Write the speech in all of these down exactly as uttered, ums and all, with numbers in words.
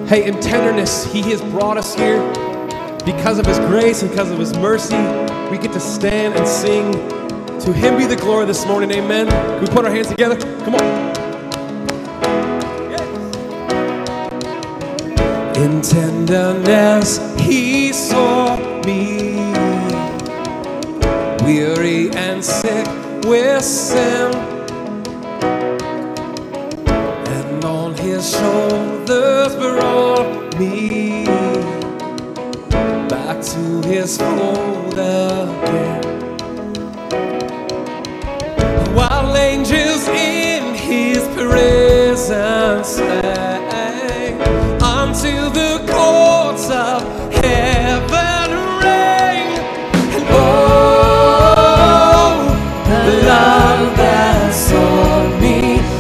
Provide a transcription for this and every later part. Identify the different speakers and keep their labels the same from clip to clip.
Speaker 1: Hey, in tenderness, He has brought us here. Because of His grace and because of His mercy, we get to stand and sing. To Him be the glory this morning, amen. Can we put our hands together? Come on. In tenderness, He saw me, weary and sick with sin, and on His shoulders brought me back to His fold again. While angels in His presence sang, until the courts of heaven rang. And oh, the love that saw me,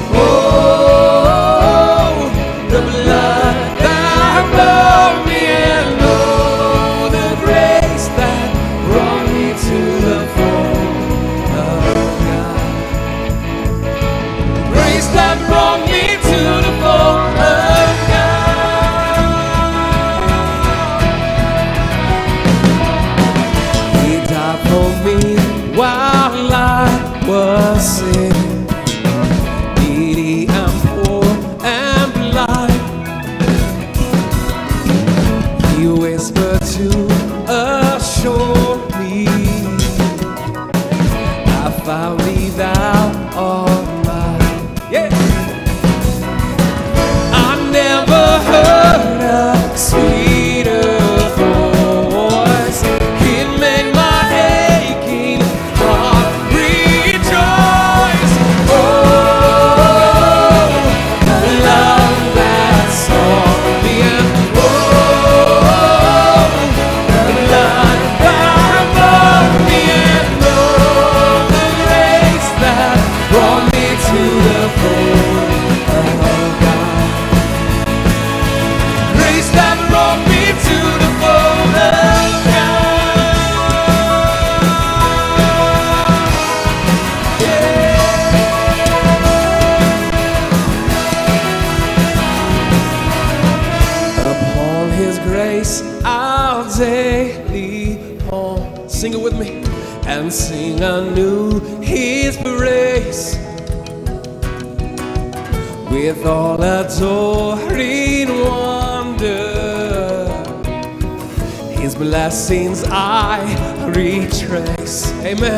Speaker 1: oh, the blood that bought me, and oh, the grace that brought me to the fold of God. Grace that brought me to the fold of God. For me while I was sick, needy and poor and blind, He whispered to assure me, I found Thee, Thou art mine. Yes. I never heard a sweeter voice. It made my sing it with me, and sing anew His praise with all adoring wonder. His blessings I retrace. Amen.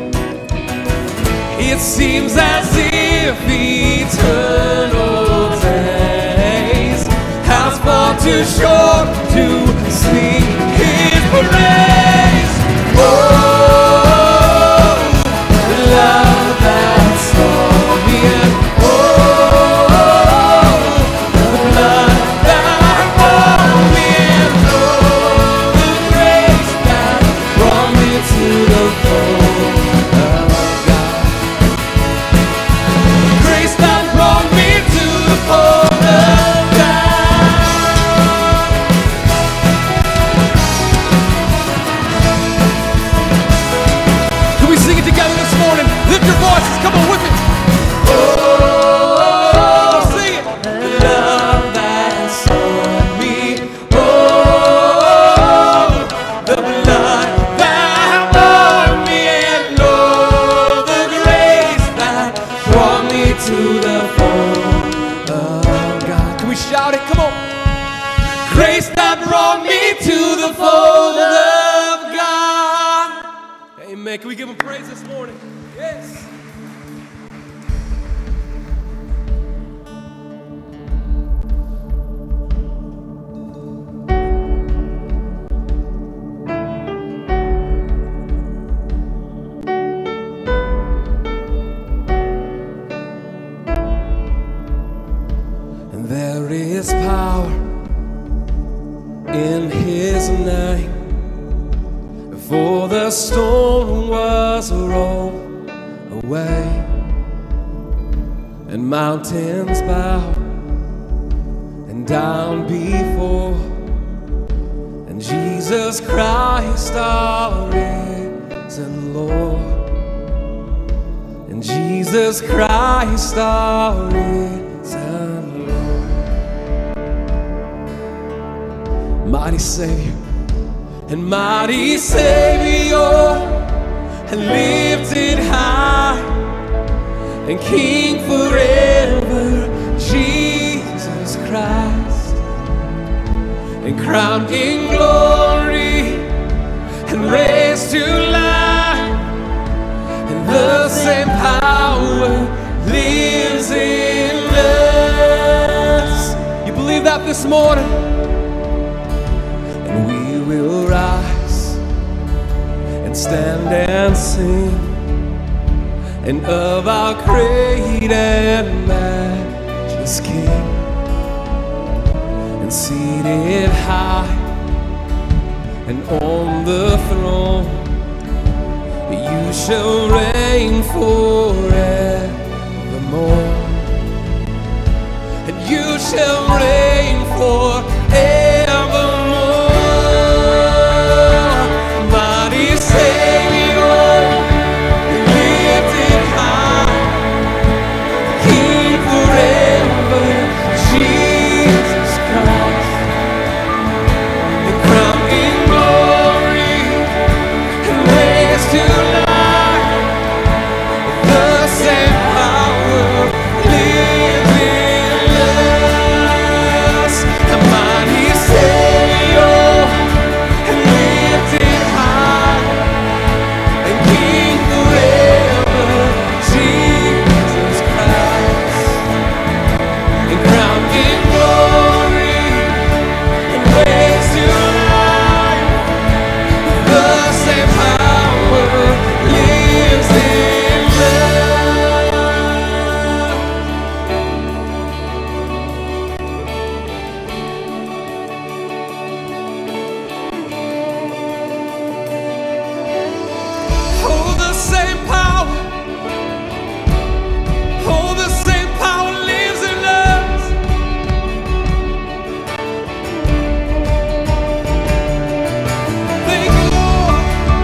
Speaker 1: It seems as if eternal days has far too short to sing His praise. Oh, the love that saw me, and oh, the blood that bought me, and oh, the grace that brought me to the fold of God. Grace that brought me to the fold of God. Sing it together this morning. Lift your voices. Come on with me. Oh, sing it. The love that saw me. Oh, the blood that bought me, and oh, the grace that brought me to the fold of God. Can we shout it? Come on. Grace that brought me to the fold of God. Amen. Can we give Him praise this morning? Yes. And there is power in His name. For the storm was rolled away, and mountains bowed and down before, and Jesus Christ our risen Lord, and Jesus Christ our risen Lord. Mighty Savior, and mighty Savior, and lifted high, and King forever, Jesus Christ, and crowned in glory, and raised to life, and the same power lives in us. You believe that this morning? And we will rise and stand and sing, and of our great and matchless King, and seated high and on the throne, you shall reign forevermore, and you shall reign forevermore. Mighty Savior, lifted high, King forever, Jesus Christ, and crowned in glory, and raised to life, the same power lives in us. The mighty Savior, and lifted high, and King forever, Jesus Christ, and crowned in glory, and raised to life, the same power lives in oh, the same power, oh, the same power lives in us. Thank you, Lord.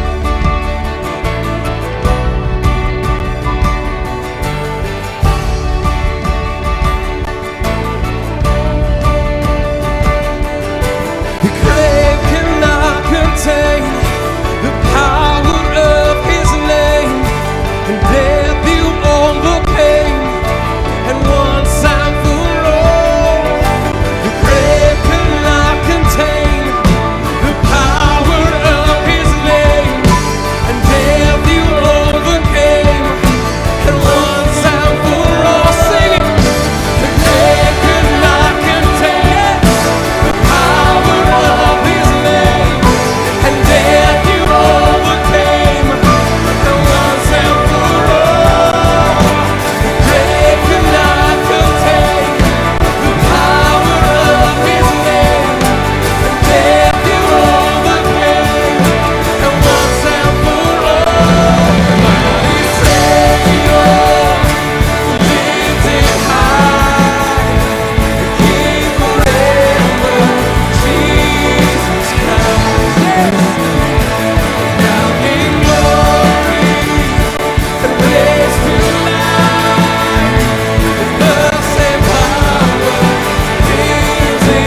Speaker 1: The grave cannot contain the power of His name, and death you overcame, and once and for all. The grave cannot contain the power of His name, and death you overcame, and once and for all. Sing it. The grave cannot contain the power of His name, and death you overcame, and once and for all. The grave cannot contain the power of His name, and death you overcame, and once and for all. Mighty Savior, lifted high, King forever, Jesus Christ, crowned in glory, and raised to life, and the same power lives in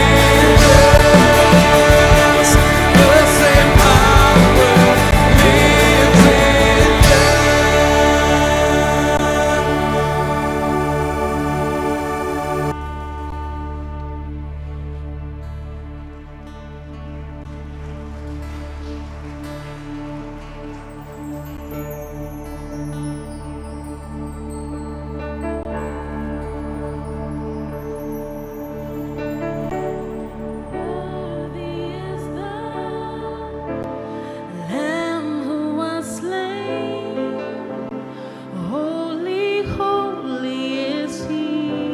Speaker 1: us. The same power lives in
Speaker 2: Worthy is the Lamb who was slain. Holy, holy is He.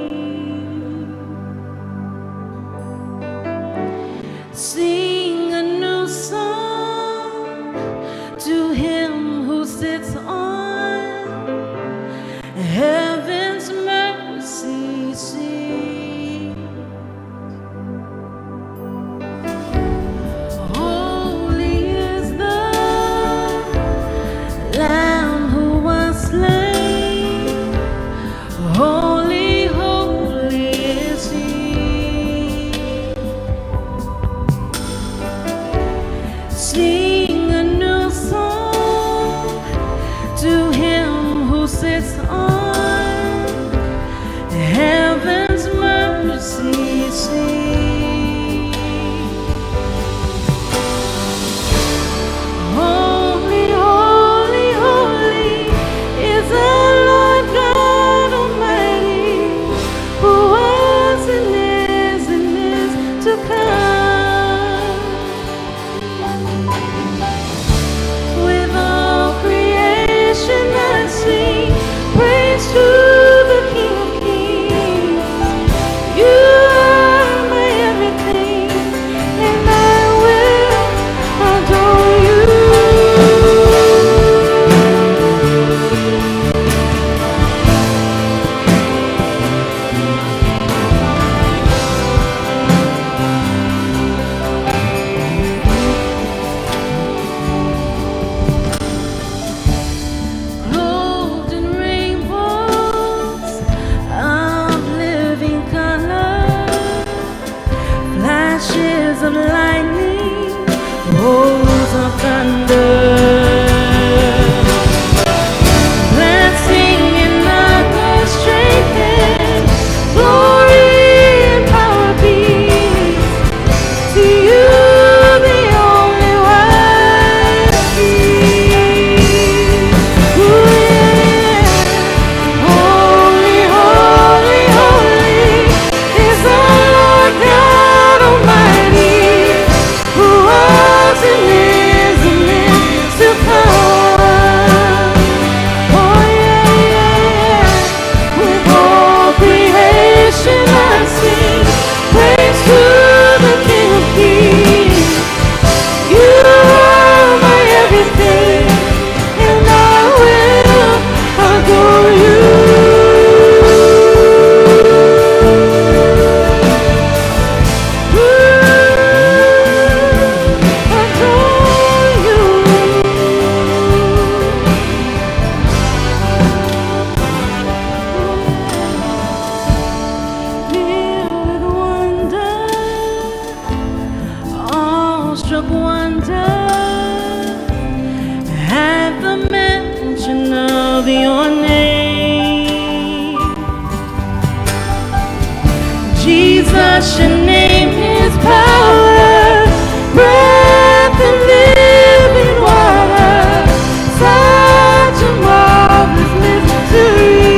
Speaker 2: Sing a new song to Him who sits on heaven's mercy seat. Holy is the Lamb who was slain. Holy, holy is He. of lightning, rolls of thunder. Let's sing in the strength and glory and power be to you, the only wise King. Ooh, yeah. Holy, holy, holy is the Lord God Almighty, who was and is and is to come. Oh yeah, yeah, yeah. With all creation I sing praise to the King of Kings. You are my everything, and I will adore you. Awestruck wonder at the mention of your name. Jesus, your name is power, breath and living water, such a marvelous mystery.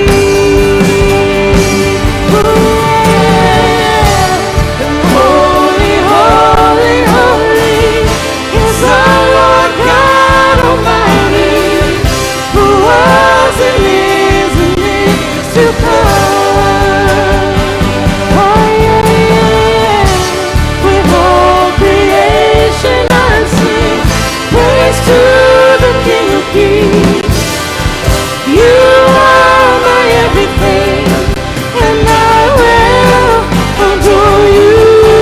Speaker 2: Ooh, yeah. Holy, holy, holy is our Lord God Almighty, who was and is and is to come. Oh yeah, yeah, yeah. With all creation I sing praise to the King of Kings. You are my everything, and I will adore you.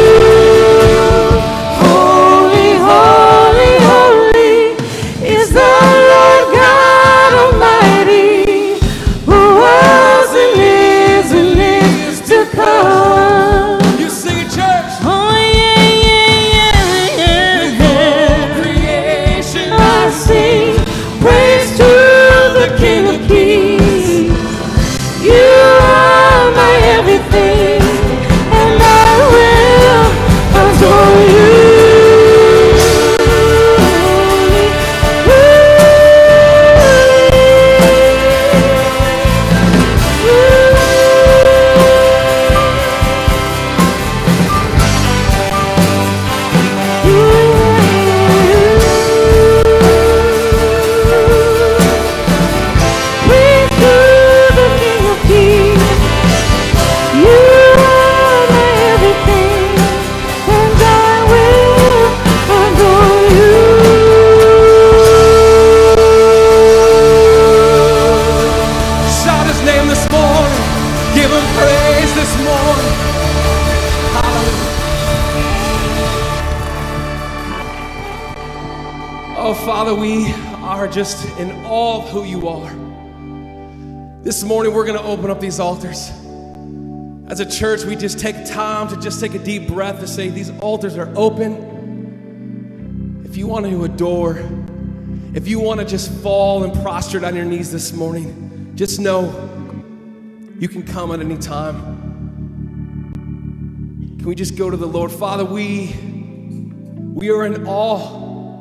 Speaker 2: Holy, holy, holy is the Lord God Almighty, who was and is and is to come.
Speaker 1: You sing it, church.
Speaker 2: Oh yeah, yeah, yeah, yeah.
Speaker 1: Creation.
Speaker 2: I sing praise to the King of Kings. You are my everything, and I will adore you. Praise to the King of Kings. You are my everything, and I will adore you.
Speaker 1: Shout his name this morning. Give him praise this morning. Hallelujah. Oh, Father, we are just in awe of who you are. This morning, we're going to open up these altars. As a church, we just take time to just take a deep breath to say these altars are open. If you want to adore, if you want to just fall and prostrate on your knees this morning, just know you can come at any time. Can we just go to the Lord? Father, we, we are in awe.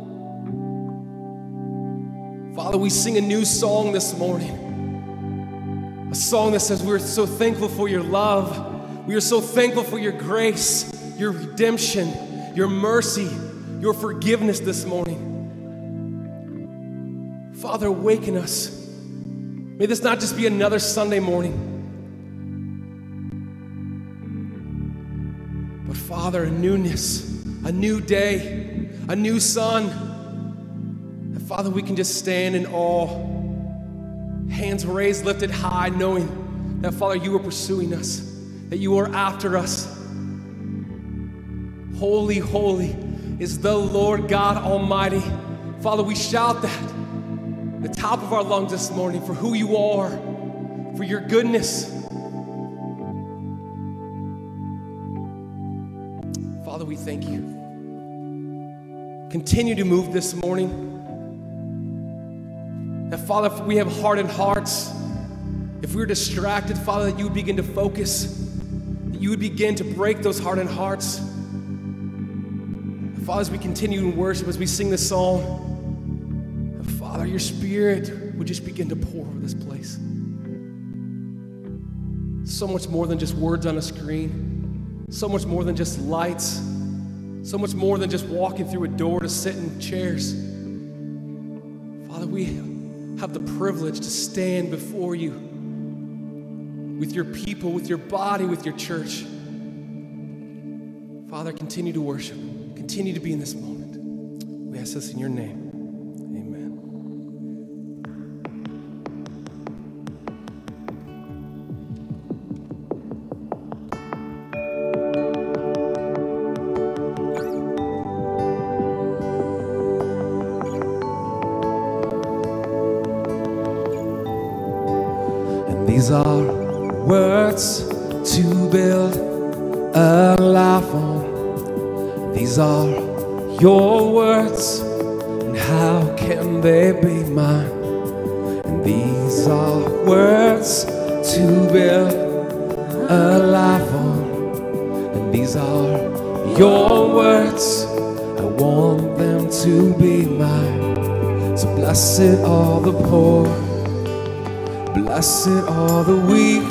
Speaker 1: Father, we sing a new song this morning. A song that says we're so thankful for your love. We are so thankful for your grace, your redemption, your mercy, your forgiveness this morning. Father, awaken us. May this not just be another Sunday morning, but Father, a newness, a new day, a new sun. And Father, we can just stand in awe, hands raised, lifted high, knowing that, Father, you are pursuing us, that you are after us. Holy, holy is the Lord God Almighty. Father, we shout that at the top of our lungs this morning for who you are, for your goodness. Father, we thank you. continue to move this morning. That, Father, if we have hardened hearts, if we're distracted, Father, that you would begin to focus, that you would begin to break those hardened hearts. Father, as we continue in worship, as we sing this song, that, Father, your Spirit would just begin to pour over this place. So much more than just words on a screen, so much more than just lights, so much more than just walking through a door to sit in chairs. Father, we have the privilege to stand before you with your people, with your body, with your church. Father, continue to worship. Continue to be in this moment. We ask this in your name. Amen. And these are words to build a life on. These are your words, and how can they be mine? And these are words to build a life on. And these are your words, I want them to be mine. So blessed are the poor, blessed are the weak,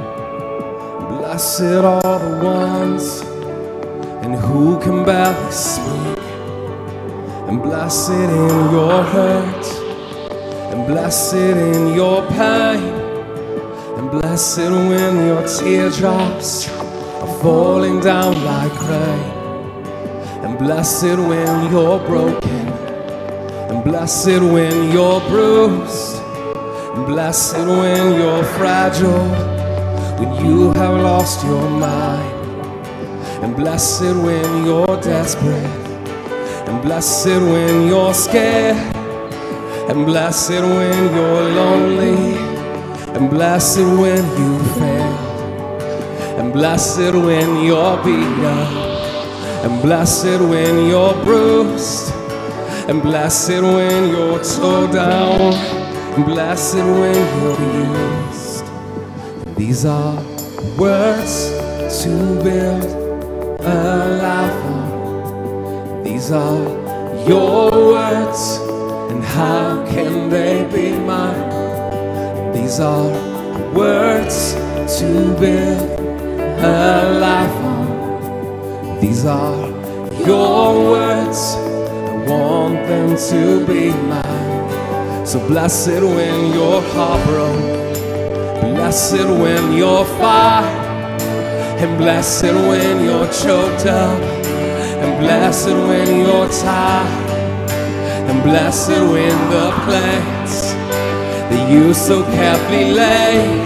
Speaker 1: blessed are the ones and who can barely speak. And blessed in your hurt, and blessed in your pain, and blessed when your teardrops are falling down like rain. And blessed when you're broken, and blessed when you're bruised, and blessed when you're fragile, when you have lost your mind. And blessed when you're desperate, and blessed when you're scared, and blessed when you're lonely, and blessed when you fail, and blessed when you're beaten up, and blessed when you're bruised, and blessed when you're tore down, and blessed when you're used. And these are words to build a life on. These are your words, and how can they be mine? These are words to build a life on. These are your words, I want them to be mine. So blessed when your heart broke, blessed when you're fired, and blessed when you're choked up, and blessed when you're tired, and blessed when the plans that you so carefully laid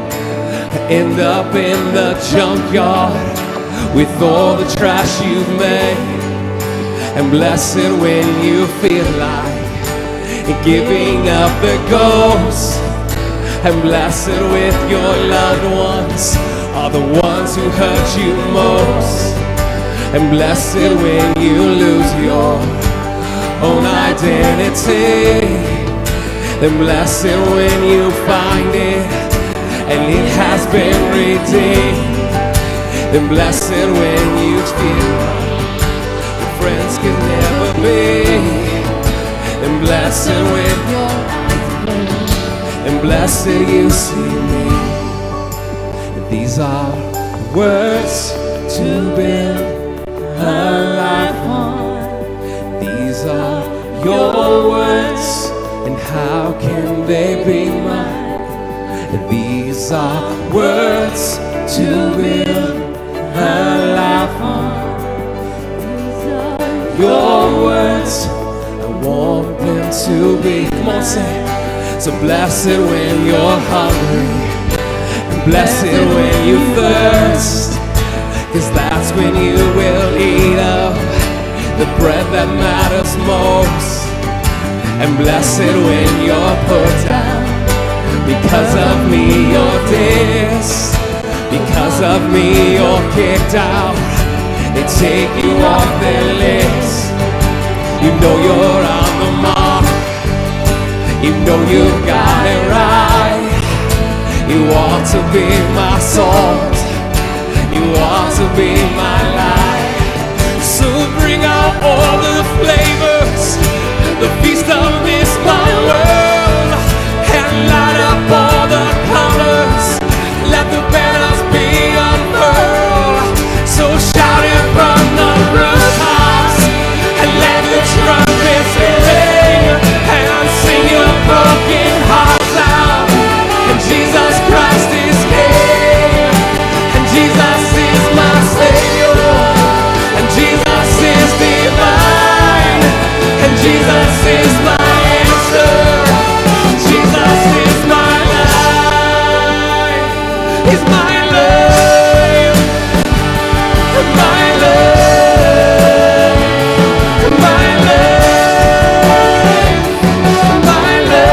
Speaker 1: end up in the junkyard with all the trash you've made. And blessed when you feel like giving up the ghost, and blessed with your loved ones are the ones who hurt you most. And blessed when you lose your own identity, and blessed when you find it and it has been redeemed. And blessed when you feel your friends can never be. And blessed when and blessed you see me. These are words to build a life on. These are your words, and how can they be mine? These are words to build a life on. Your words, I want them to be. Come on, say it. So blessed when you're hungry, blessed when you thirst, 'cause that's when you will eat of the bread that matters most. And blessed when you're put down, because of me you're dissed, because of me you're kicked out, they take you off their list. You know you're on the mark. You know you got it right. You want to be my salt. You want to be my light. So bring out all the flavors, the feast of this my world, and light up all the colors. Let the banners be unfurled. So shout it from the rooftops, and let the trumpets ring, and sing your broken hearts out. And Jesus Christ is King, and Jesus is my Savior, and Jesus is divine, and Jesus is my answer. Jesus is my life. He's my life, my life, my life, my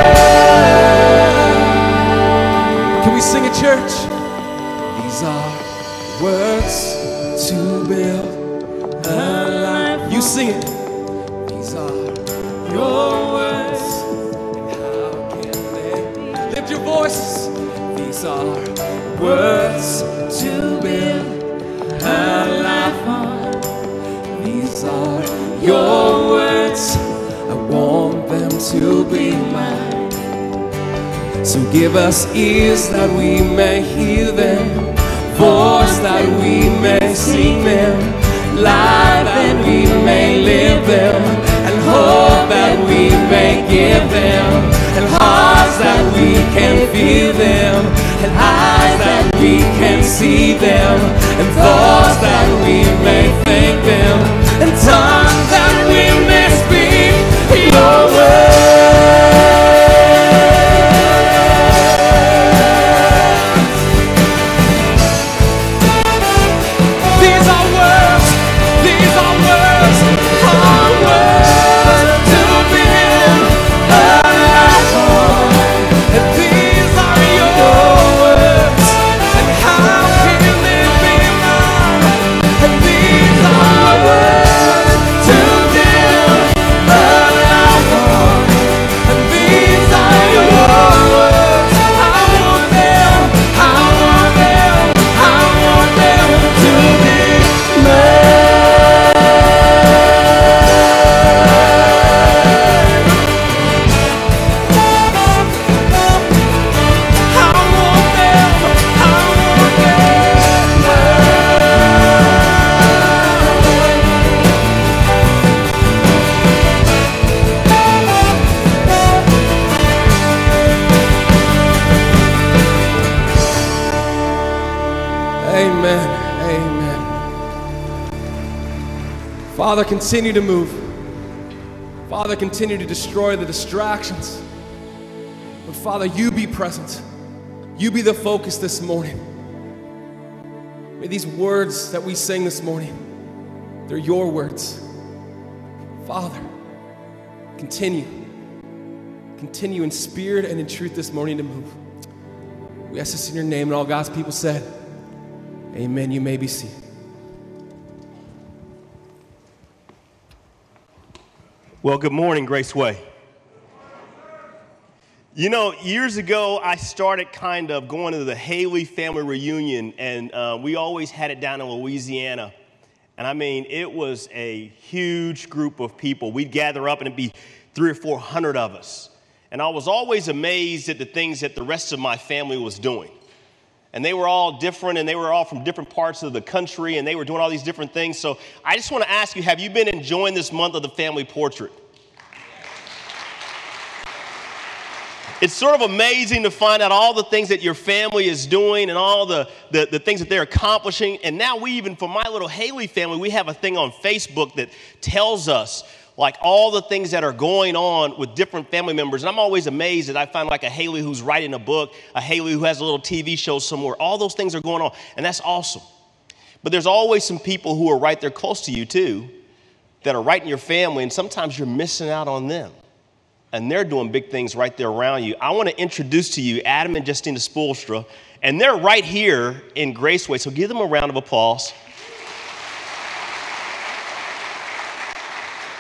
Speaker 1: life. Can we sing it, church? These are words to build a life. You sing it. These are your words. And how can they lift your voices? These are words to build a life on. These are your words. I want them to be mine. So give us ears that we may hear them, voice that we may sing them, life that we may live them, and hope that we may give them, and hearts that we can feel them, and eyes that we can see them, and thoughts that we may think them, and tongues that we may speak your word. These are words, these are words, our words to build a life on. And these are your words, and how can they be mine? And these are words to build a life on. And these are your words, I want them, I want them, I want them to be mine. I want them, I want Amen. Amen. Father, continue to move. Father, continue to destroy the distractions. But Father, you be present. You be the focus this morning. May these words that we sing this morning, they're your words. Father, continue. Continue in spirit and in truth this morning to move. We ask this in your name, and all God's people said, amen. You may be seated.
Speaker 3: Well, good morning, Grace Way. You know, years ago, I started kind of going to the Haley family reunion, and uh, we always had it down in Louisiana. And I mean, it was a huge group of people. We'd gather up, and it'd be three or four hundred of us. And I was always amazed at the things that the rest of my family was doing. And they were all different, and they were all from different parts of the country, and they were doing all these different things. So I just want to ask you, have you been enjoying this month of the family portrait? It's sort of amazing to find out all the things that your family is doing and all the, the, the things that they're accomplishing. And now we even, for my little Haley family, we have a thing on Facebook that tells us like all the things that are going on with different family members. And I'm always amazed that I find like a Haley who's writing a book, a Haley who has a little T V show somewhere. All those things are going on, and that's awesome. But there's always some people who are right there close to you too that are right in your family, and sometimes you're missing out on them. And they're doing big things right there around you. I want to introduce to you Adam and Justina Spoelstra, and they're right here in Graceway, so give them a round of applause.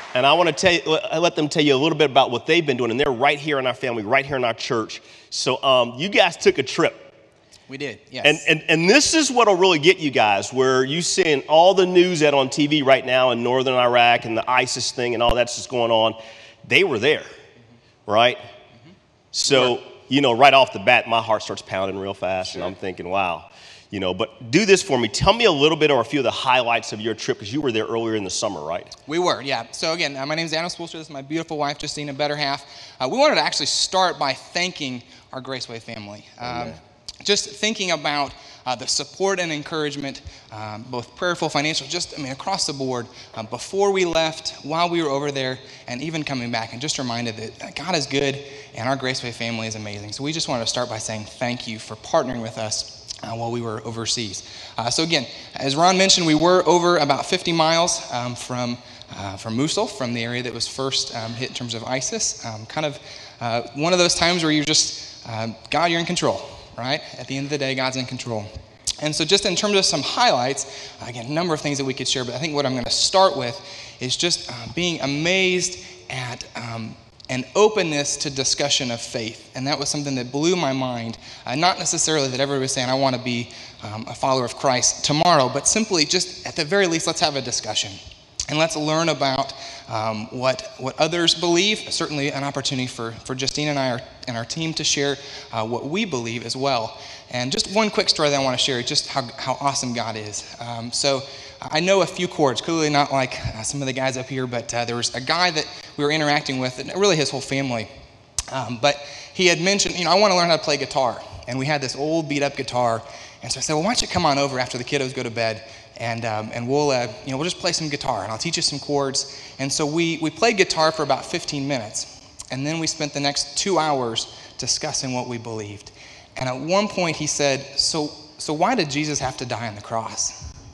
Speaker 3: And I want to tell you, let them tell you a little bit about what they've been doing. And they're right here in our family, right here in our church. So um, you guys took a trip.
Speaker 4: We did, yes.
Speaker 3: And, and and this is what'll really get you guys, where you seeing all the news that on T V right now in northern Iraq and the ISIS thing and all that's just going on. They were there, mm-hmm. right? Mm-hmm. So, sure. you know, right off the bat, my heart starts pounding real fast. Sure. And I'm thinking, wow. You know, but do this for me. Tell me a little bit or a few of the highlights of your trip, because you were there earlier in the summer, right?
Speaker 4: We were, yeah. So again, uh, my name is Daniel Spoolster. This is my beautiful wife, Justina, better half. Uh, we wanted to actually start by thanking our Graceway family. Um, just thinking about uh, the support and encouragement, um, both prayerful, financial, just, I mean, across the board, um, before we left, while we were over there, and even coming back, and just reminded that God is good and our Graceway family is amazing. So we just wanted to start by saying thank you for partnering with us Uh, while we were overseas. Uh, so again, as Ron mentioned, we were over about fifty miles um, from uh, from Mosul, from the area that was first um, hit in terms of ISIS. Um, kind of uh, one of those times where you're just, uh, God, you're in control, right? At the end of the day, God's in control. And so just in terms of some highlights, again, a number of things that we could share, but I think what I'm going to start with is just uh, being amazed at um, an openness to discussion of faith. And that was something that blew my mind. Uh, not necessarily that everybody was saying, I want to be um, a follower of Christ tomorrow, but simply just at the very least, let's have a discussion. And let's learn about um, what what others believe. Certainly an opportunity for, for Justine and I are, and our team to share uh, what we believe as well. And just one quick story that I want to share, just how, how awesome God is. Um, so I know a few chords, clearly not like uh, some of the guys up here, but uh, there was a guy that we were interacting with, and really his whole family. Um, but he had mentioned, you know, I want to learn how to play guitar. And we had this old beat up guitar. And so I said, well, why don't you come on over after the kiddos go to bed, and um, and we'll, uh, you know, we'll just play some guitar, and I'll teach you some chords. And so we, we played guitar for about fifteen minutes. And then we spent the next two hours discussing what we believed. And at one point he said, so so why did Jesus have to die on the cross?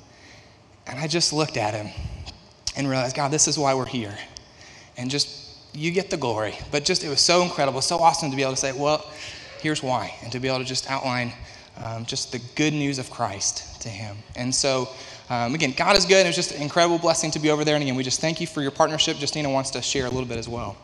Speaker 4: And I just looked at him and realized, God, this is why we're here. And just, you get the glory. But just, it was so incredible, so awesome to be able to say, well, here's why. And to be able to just outline um, just the good news of Christ to him. And so, um, again, God is good. And it was just an incredible blessing to be over there. And again, we just thank you for your partnership. Justina wants to share a little bit as well.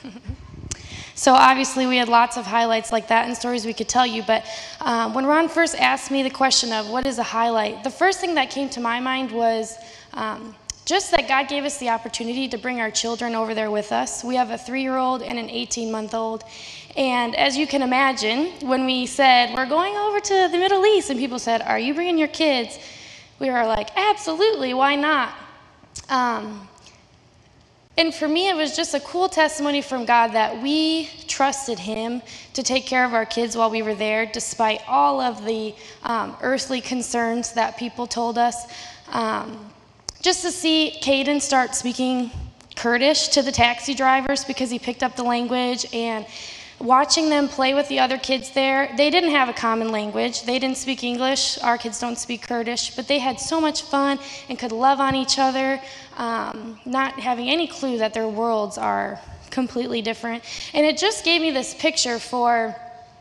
Speaker 2: So obviously we had lots of highlights like that and stories we could tell you, but um, when Ron first asked me the question of what is a highlight, the first thing that came to my mind was um, just that God gave us the opportunity to bring our children over there with us. We have a three-year-old and an eighteen-month-old, and as you can imagine, when we said, we're going over to the Middle East, and people said, are you bringing your kids? We were like, absolutely, why not? Um, And for me, it was just a cool testimony from God that we trusted him to take care of our kids while we were there, despite all of the um, earthly concerns that people told us. Um, just to see Caden start speaking Kurdish to the taxi drivers because he picked up the language, and watching them play with the other kids there. They didn't have a common language. They didn't speak English. Our kids don't speak Kurdish, but they had so much fun and could love on each other, um, not having any clue that their worlds are completely different. And it just gave me this picture for,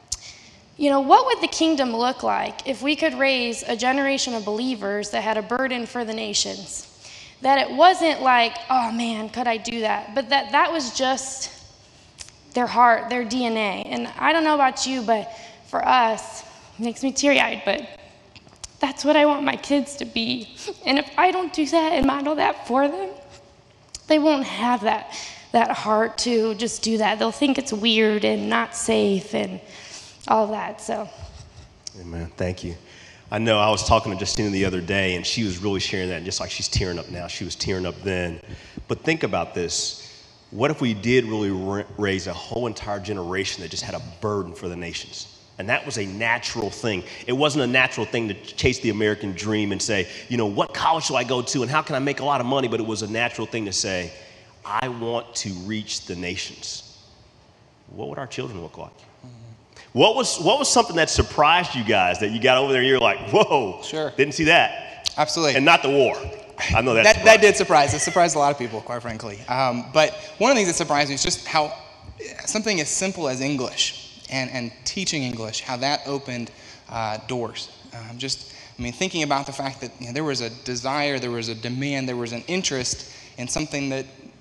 Speaker 2: you know, what would the kingdom look like if we could raise a generation of believers that had a burden for the nations? That it wasn't like, oh man, could I do that? But that that was just their heart, their D N A. And I don't know about you, but for us, it makes me teary-eyed, but that's what I want my kids to be. And if I don't do that and model that for them, they won't have that, that heart to just do that. They'll think it's weird and not safe and all of that, so.
Speaker 3: Amen, thank you. I know I was talking to Justina the other day, and she was really sharing that, and just like she's tearing up now, she was tearing up then. But think about this. What if we did really ra- raise a whole entire generation that just had a burden for the nations? And that was a natural thing. It wasn't a natural thing to chase the American dream and say, you know, what college shall I go to and how can I make a lot of money? But it was a natural thing to say, I want to reach the nations. What would our children look like? Mm-hmm. What was what was something that surprised you guys that you got over there and you're like, whoa,
Speaker 4: sure,
Speaker 3: didn't see that?
Speaker 4: Absolutely.
Speaker 3: And not the war. I know that.
Speaker 4: that, that did surprise. It surprised a lot of people, quite frankly. Um, but one of the things that surprised me is just how something as simple as English and, and teaching English, how that opened uh, doors. Um, just, I mean, thinking about the fact that you know, there was a desire, there was a demand, there was an interest in something that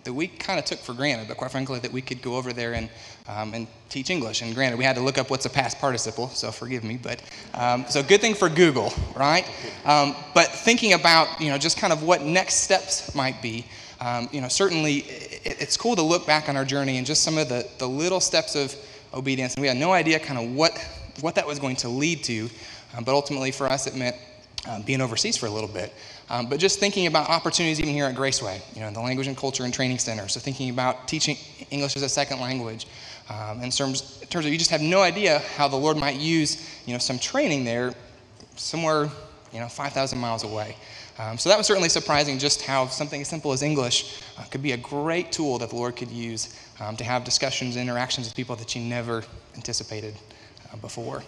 Speaker 4: that we kind of took for granted, but quite frankly, that we could go over there and um, and teach English. And granted, we had to look up what's a past participle, so forgive me. But um, so good thing for Google, right? Um, but thinking about, you know, just kind of what next steps might be. Um, you know, certainly it, it's cool to look back on our journey and just some of the, the little steps of obedience. And we had no idea kind of what, what that was going to lead to. Um, but ultimately for us, it meant um, being overseas for a little bit. Um, but just thinking about opportunities even here at Graceway, you know, the Language and Culture and Training Center. So thinking about teaching English as a second language. Um, in, terms, in terms of you just have no idea how the Lord might use, you know, some training there somewhere, you know, five thousand miles away. Um, so that was certainly surprising, just how something as simple as English uh, could be a great tool that the Lord could use um, to have discussions and interactions with people that you never anticipated uh, before.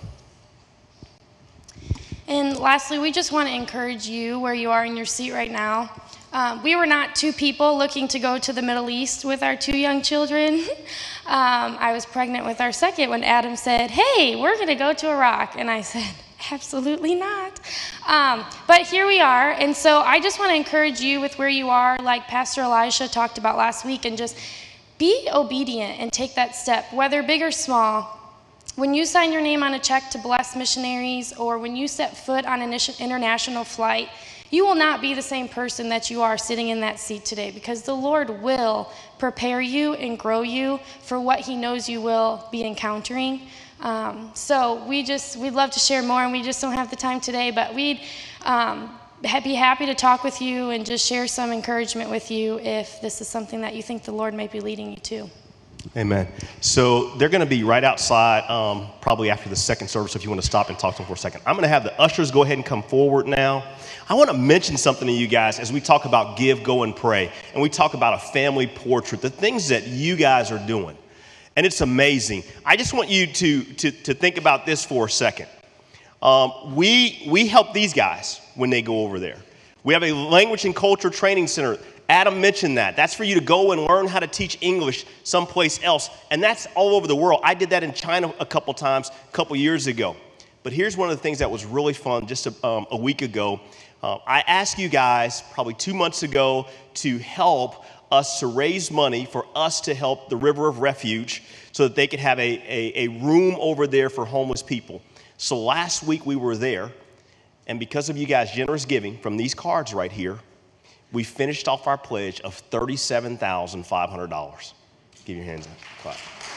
Speaker 2: And lastly, we just want to encourage you where you are in your seat right now. Um, we were not two people looking to go to the Middle East with our two young children. um, I was pregnant with our second when Adam said, hey, we're going to go to Iraq. And I said, absolutely not. Um, but here we are. And so I just want to encourage you with where you are, like Pastor Elisha talked about last week, and just be obedient and take that step, whether big or small. When you sign your name on a check to bless missionaries, or when you set foot on an international flight, you will not be the same person that you are sitting in that seat today, because the Lord will prepare you and grow you for what he knows you will be encountering. Um, so we just, we'd love to share more, and we just don't have the time today, but we'd um, be happy to talk with you and just share some encouragement with you if this is something that you think the Lord might be leading you to.
Speaker 3: Amen. So they're going to be right outside um, probably after the second service if you want to stop and talk to them for a second. I'm going to have the ushers go ahead and come forward now. I want to mention something to you guys as we talk about Give, Go, and Pray, and we talk about a family portrait, the things that you guys are doing. And it's amazing. I just want you to, to, to think about this for a second. Um, we, we help these guys when they go over there. We have a language and culture training center. Adam mentioned that. That's for you to go and learn how to teach English someplace else. And that's all over the world. I did that in China a couple times, a couple years ago. But here's one of the things that was really fun just a, um, a week ago. Uh, I asked you guys probably two months ago to help us to raise money for us to help the River of Refuge so that they could have a, a, a room over there for homeless people. So last week we were there, and because of you guys' generous giving from these cards right here, we finished off our pledge of thirty-seven thousand five hundred dollars. Give your hands up. Clap.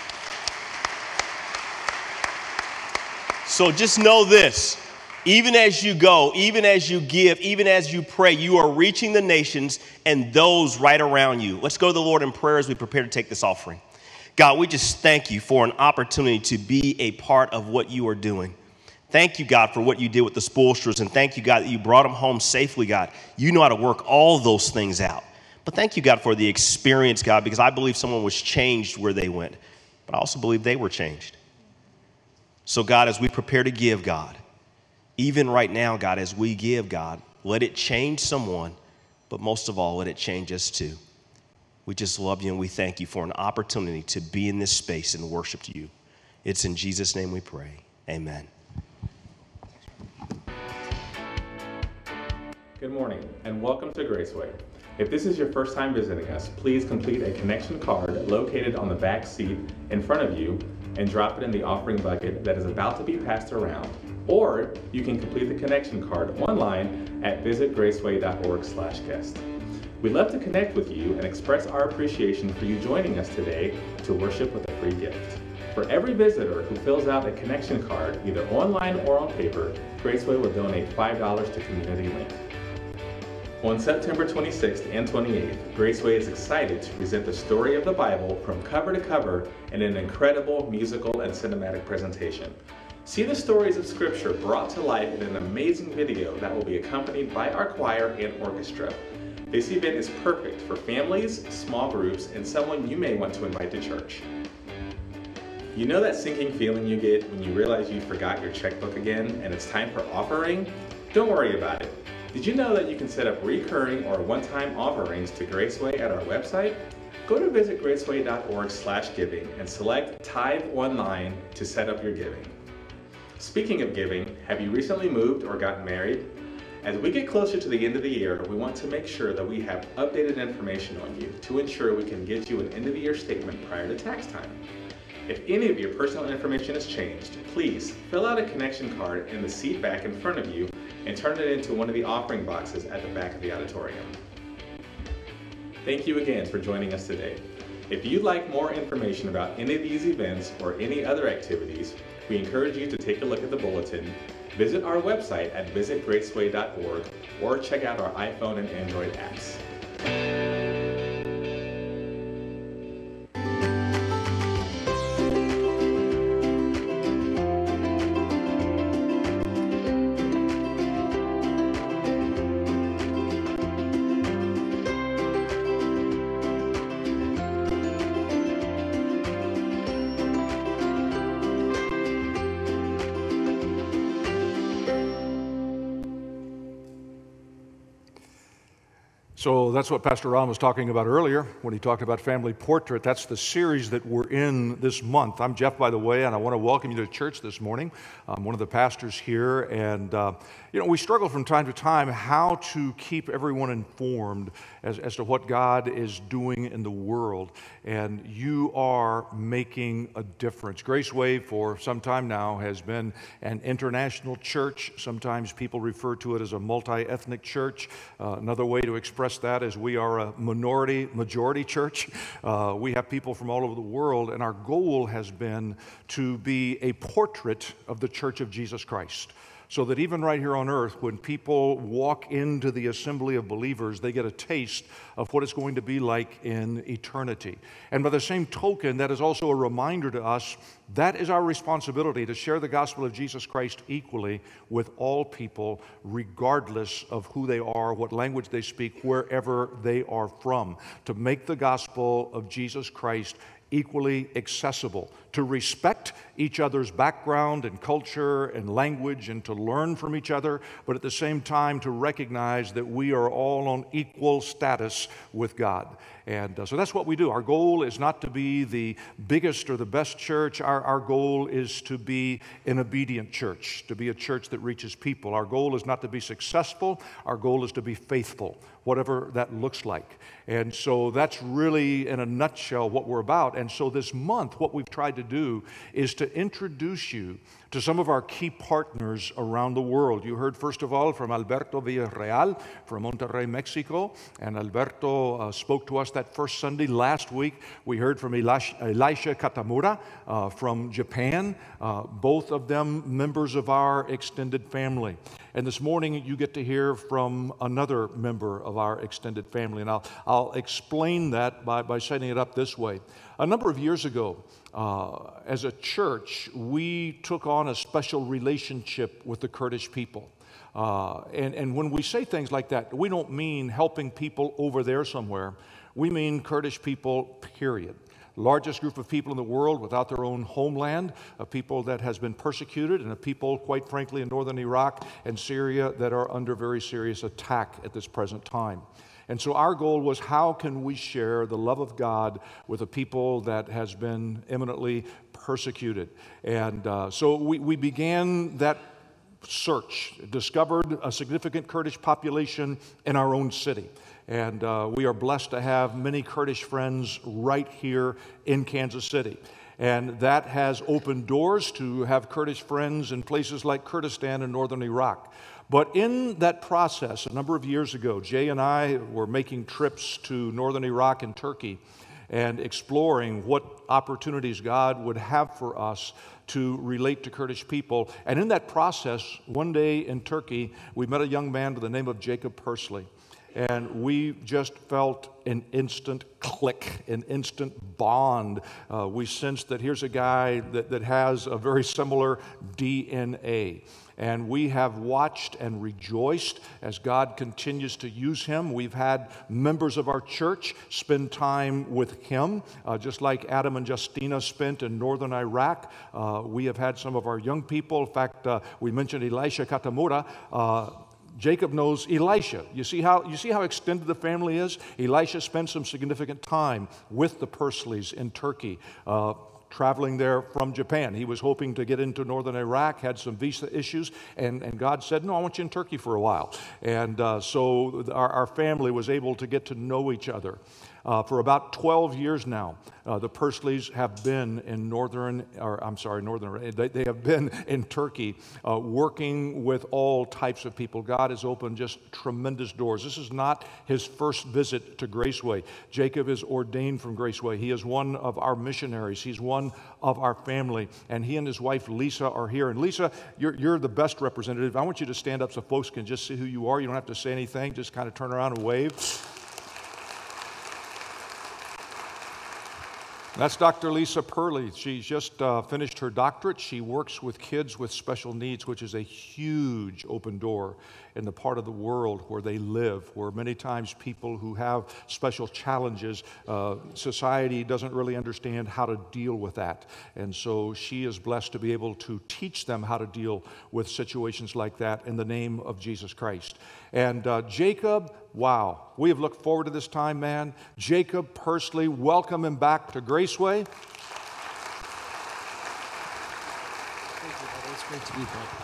Speaker 3: So just know this. Even as you go, even as you give, even as you pray, you are reaching the nations and those right around you. Let's go to the Lord in prayer as we prepare to take this offering. God, we just thank you for an opportunity to be a part of what you are doing. Thank you, God, for what you did with the Spoelstras, and thank you, God, that you brought them home safely, God. You know how to work all those things out. But thank you, God, for the experience, God, because I believe someone was changed where they went, but I also believe they were changed. So, God, as we prepare to give, God, even right now, God, as we give, God, let it change someone, but most of all, let it change us too. We just love you, and we thank you for an opportunity to be in this space and worship you. It's in Jesus' name we pray. Amen.
Speaker 5: Good morning, and welcome to Graceway. If this is your first time visiting us, please complete a connection card located on the back seat in front of you and drop it in the offering bucket that is about to be passed around. Or you can complete the connection card online at visit graceway dot org slash guest. We'd love to connect with you and express our appreciation for you joining us today to worship with a free gift. For every visitor who fills out a connection card, either online or on paper, Graceway will donate five dollars to Community Link. On September twenty-sixth and twenty-eighth, Graceway is excited to present the story of the Bible from cover to cover in an incredible musical and cinematic presentation. See the stories of Scripture brought to life in an amazing video that will be accompanied by our choir and orchestra. This event is perfect for families, small groups, and someone you may want to invite to church. You know that sinking feeling you get when you realize you forgot your checkbook again and it's time for offering? Don't worry about it. Did you know that you can set up recurring or one-time offerings to Graceway at our website? Go to visit graceway dot org slash giving and select Tithe Online to set up your giving. Speaking of giving, have you recently moved or gotten married? As we get closer to the end of the year, we want to make sure that we have updated information on you to ensure we can get you an end of the year statement prior to tax time. If any of your personal information has changed, please fill out a connection card in the seat back in front of you and turn it into one of the offering boxes at the back of the auditorium. Thank you again for joining us today. If you'd like more information about any of these events or any other activities, we encourage you to take a look at the bulletin, visit our website at visit graceway dot org, or check out our iPhone and Android apps.
Speaker 6: So that's what Pastor Ron was talking about earlier when he talked about Family Portrait. That's the series that we're in this month. I'm Jeff, by the way, and I want to welcome you to church this morning. I'm one of the pastors here, and uh, you know, we struggle from time to time how to keep everyone informed as, as to what God is doing in the world, and you are making a difference. Graceway, for some time now, has been an international church. Sometimes people refer to it as a multi-ethnic church. Uh, another way to express that is we are a minority majority church. Uh, we have people from all over the world, and our goal has been to be a portrait of the Church of Jesus Christ, so that even right here on earth, when people walk into the assembly of believers, they get a taste of what it's going to be like in eternity. And by the same token, that is also a reminder to us that is our responsibility, to share the gospel of Jesus Christ equally with all people, regardless of who they are, what language they speak, wherever they are from, to make the gospel of Jesus Christ equally accessible, to respect each other's background and culture and language and to learn from each other, but at the same time to recognize that we are all on equal status with God. And uh, so that's what we do. Our goal is not to be the biggest or the best church. Our, our goal is to be an obedient church, to be a church that reaches people. Our goal is not to be successful. Our goal is to be faithful, whatever that looks like. And so that's really, in a nutshell, what we're about. And so this month, what we've tried to do is to introduce you to some of our key partners around the world. You heard, first of all, from Alberto Villarreal from Monterrey, Mexico. And Alberto uh, spoke to us that first Sunday. Last week, we heard from Elisha, Elisha Katamura uh, from Japan, uh, both of them members of our extended family. And this morning, you get to hear from another member of our extended family. And I'll, I'll explain that by, by setting it up this way. A number of years ago, uh, as a church, we took on a special relationship with the Kurdish people. Uh, and, and when we say things like that, we don't mean helping people over there somewhere. We mean Kurdish people, period. Largest group of people in the world without their own homeland, a people that has been persecuted, and a people, quite frankly, in northern Iraq and Syria that are under very serious attack at this present time. And so our goal was, how can we share the love of God with a people that has been eminently persecuted? And uh, so we, we began that search, discovered a significant Kurdish population in our own city. And uh, we are blessed to have many Kurdish friends right here in Kansas City. And that has opened doors to have Kurdish friends in places like Kurdistan and northern Iraq. But in that process, a number of years ago, Jay and I were making trips to northern Iraq and Turkey and exploring what opportunities God would have for us to relate to Kurdish people. And in that process, one day in Turkey, we met a young man by the name of Jacob Persley. And we just felt an instant click, an instant bond. Uh, we sensed that here's a guy that, that has a very similar D N A. And we have watched and rejoiced as God continues to use him. We've had members of our church spend time with him, uh, just like Adam and Justina spent in northern Iraq. Uh, we have had some of our young people. In fact, uh, we mentioned Elisha Katamura. Uh, Jacob knows Elisha. You see how you see how extended the family is? Elisha spent some significant time with the Persleys in Turkey. Uh, traveling there from Japan. He was hoping to get into northern Iraq, had some visa issues, and, and God said, no, I want you in Turkey for a while. And uh, so our, our family was able to get to know each other. Uh, for about twelve years now, uh, the Pursleys have been in northern, or I'm sorry, northern, they, they have been in Turkey uh, working with all types of people. God has opened just tremendous doors. This is not his first visit to Graceway. Jacob is ordained from Graceway. He is one of our missionaries. He's one of our family, and he and his wife Lisa are here. And Lisa, you're, you're the best representative. I want you to stand up so folks can just see who you are. You don't have to say anything. Just kind of turn around and wave. That's Doctor Lisa Purley. She's just uh, finished her doctorate. She works with kids with special needs, which is a huge open door in the part of the world where they live, where many times people who have special challenges, uh, society doesn't really understand how to deal with that. And so she is blessed to be able to teach them how to deal with situations like that in the name of Jesus Christ. And uh, Jacob, wow, we have looked forward to this time, man. Jacob Pursley, welcome him back to Graceway.
Speaker 7: Thank you, brother. It's great to be back.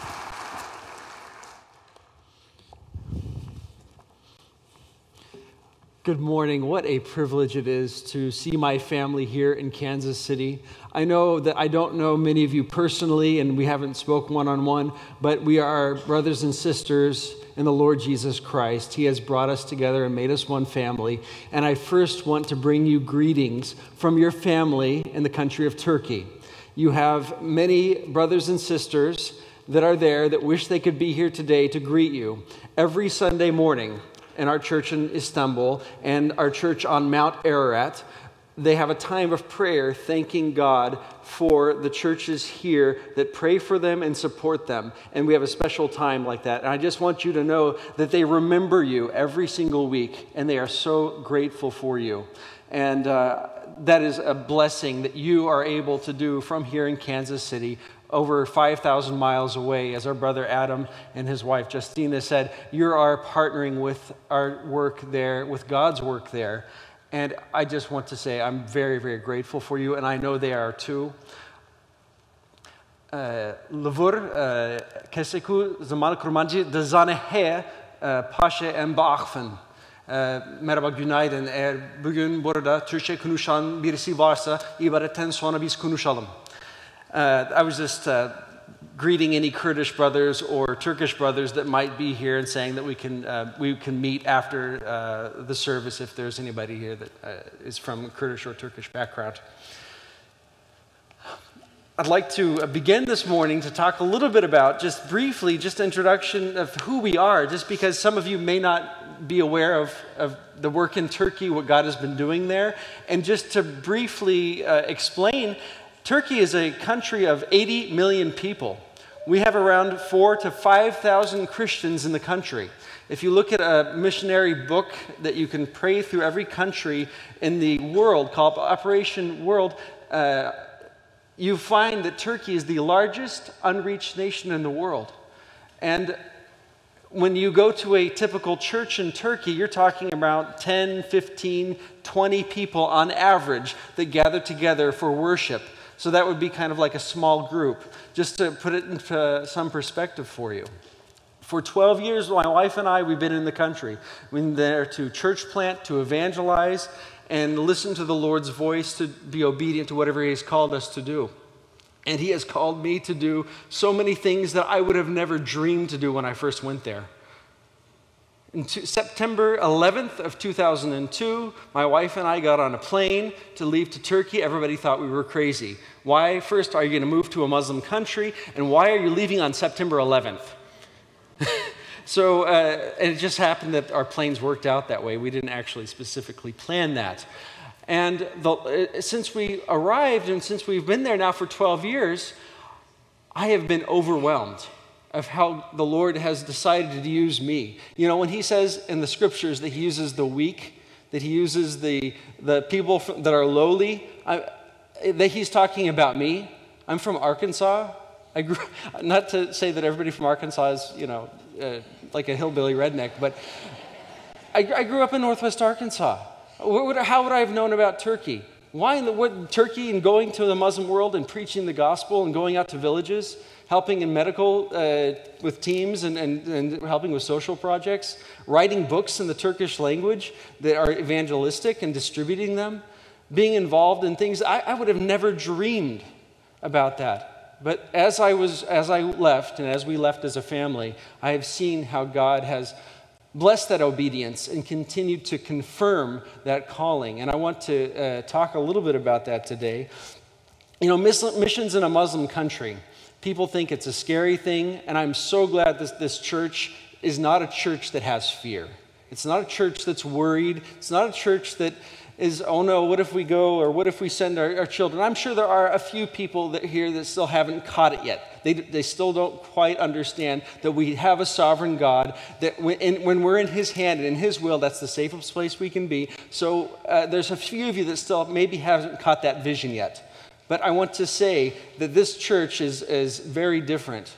Speaker 7: Good morning. What a privilege it is to see my family here in Kansas City. I know that I don't know many of you personally, and we haven't spoken one-on-one, but we are brothers and sisters in the Lord Jesus Christ. He has brought us together and made us one family. And I first want to bring you greetings from your family in the country of Turkey. You have many brothers and sisters that are there that wish they could be here today to greet you. Every Sunday morning in our church in Istanbul and our church on Mount Ararat, they have a time of prayer thanking God for the churches here that pray for them and support them. And we have a special time like that. And I just want you to know that they remember you every single week, and they are so grateful for you. And uh, that is a blessing that you are able to do from here in Kansas City, over five thousand miles away. As our brother Adam and his wife Justina said, you are partnering with our work there, with God's work there. And I just want to say I'm very, very grateful for you, and I know they are too. Lëvur keseku zaman kurmancı dızane he paşe en baakfen. Merhaba, günaydın. Eğer bugün burada Türkçe konuşan birisi varsa ibaretten sonra biz konuşalım. I was just uh, greeting any Kurdish brothers or Turkish brothers that might be here and saying that we can uh, we can meet after uh, the service if there's anybody here that uh, is from Kurdish or Turkish background. I'd like to begin this morning to talk a little bit about, just briefly, just introduction of who we are, just because some of you may not be aware of, of the work in Turkey, what God has been doing there, and just to briefly uh, explain, Turkey is a country of eighty million people. We have around four to five thousand Christians in the country. If you look at a missionary book that you can pray through every country in the world called Operation World, uh, you find that Turkey is the largest unreached nation in the world. And when you go to a typical church in Turkey, you're talking about ten, fifteen, twenty people on average that gather together for worship. So that would be kind of like a small group, just to put it into some perspective for you. For twelve years, my wife and I, we've been in the country. We've been there to church plant, to evangelize, and listen to the Lord's voice, to be obedient to whatever He has called us to do. And He has called me to do so many things that I would have never dreamed to do when I first went there. In September eleventh of two thousand two, my wife and I got on a plane to leave to Turkey. Everybody thought we were crazy. Why, first, are you going to move to a Muslim country? And why are you leaving on September eleventh? So, uh, and it just happened that our planes worked out that way. We didn't actually specifically plan that. And the, uh, since we arrived and since we've been there now for twelve years, I have been overwhelmed of how the Lord has decided to use me. You know, when He says in the scriptures that He uses the weak, that He uses the, the people that are lowly, I, that He's talking about me. I'm from Arkansas. I grew, not to say that everybody from Arkansas is, you know, uh, like a hillbilly redneck, but I, I grew up in Northwest Arkansas. What would, how would I have known about Turkey? Why in the what, Turkey and going to the Muslim world and preaching the gospel and going out to villages, helping in medical uh, with teams and, and, and helping with social projects, writing books in the Turkish language that are evangelistic and distributing them, being involved in things I, I would have never dreamed about that. But as I was, as I left, and as we left as a family, I have seen how God has blessed that obedience and continued to confirm that calling. And I want to uh, talk a little bit about that today. You know, missions in a Muslim country, people think it's a scary thing, and I'm so glad this, this church is not a church that has fear. It's not a church that's worried. It's not a church that is, oh no, what if we go, or what if we send our, our children? I'm sure there are a few people that here that still haven't caught it yet. They, they still don't quite understand that we have a sovereign God, that when, in, when we're in his hand and in his will, that's the safest place we can be. So uh, there's a few of you that still maybe haven't caught that vision yet. But I want to say that this church is, is very different.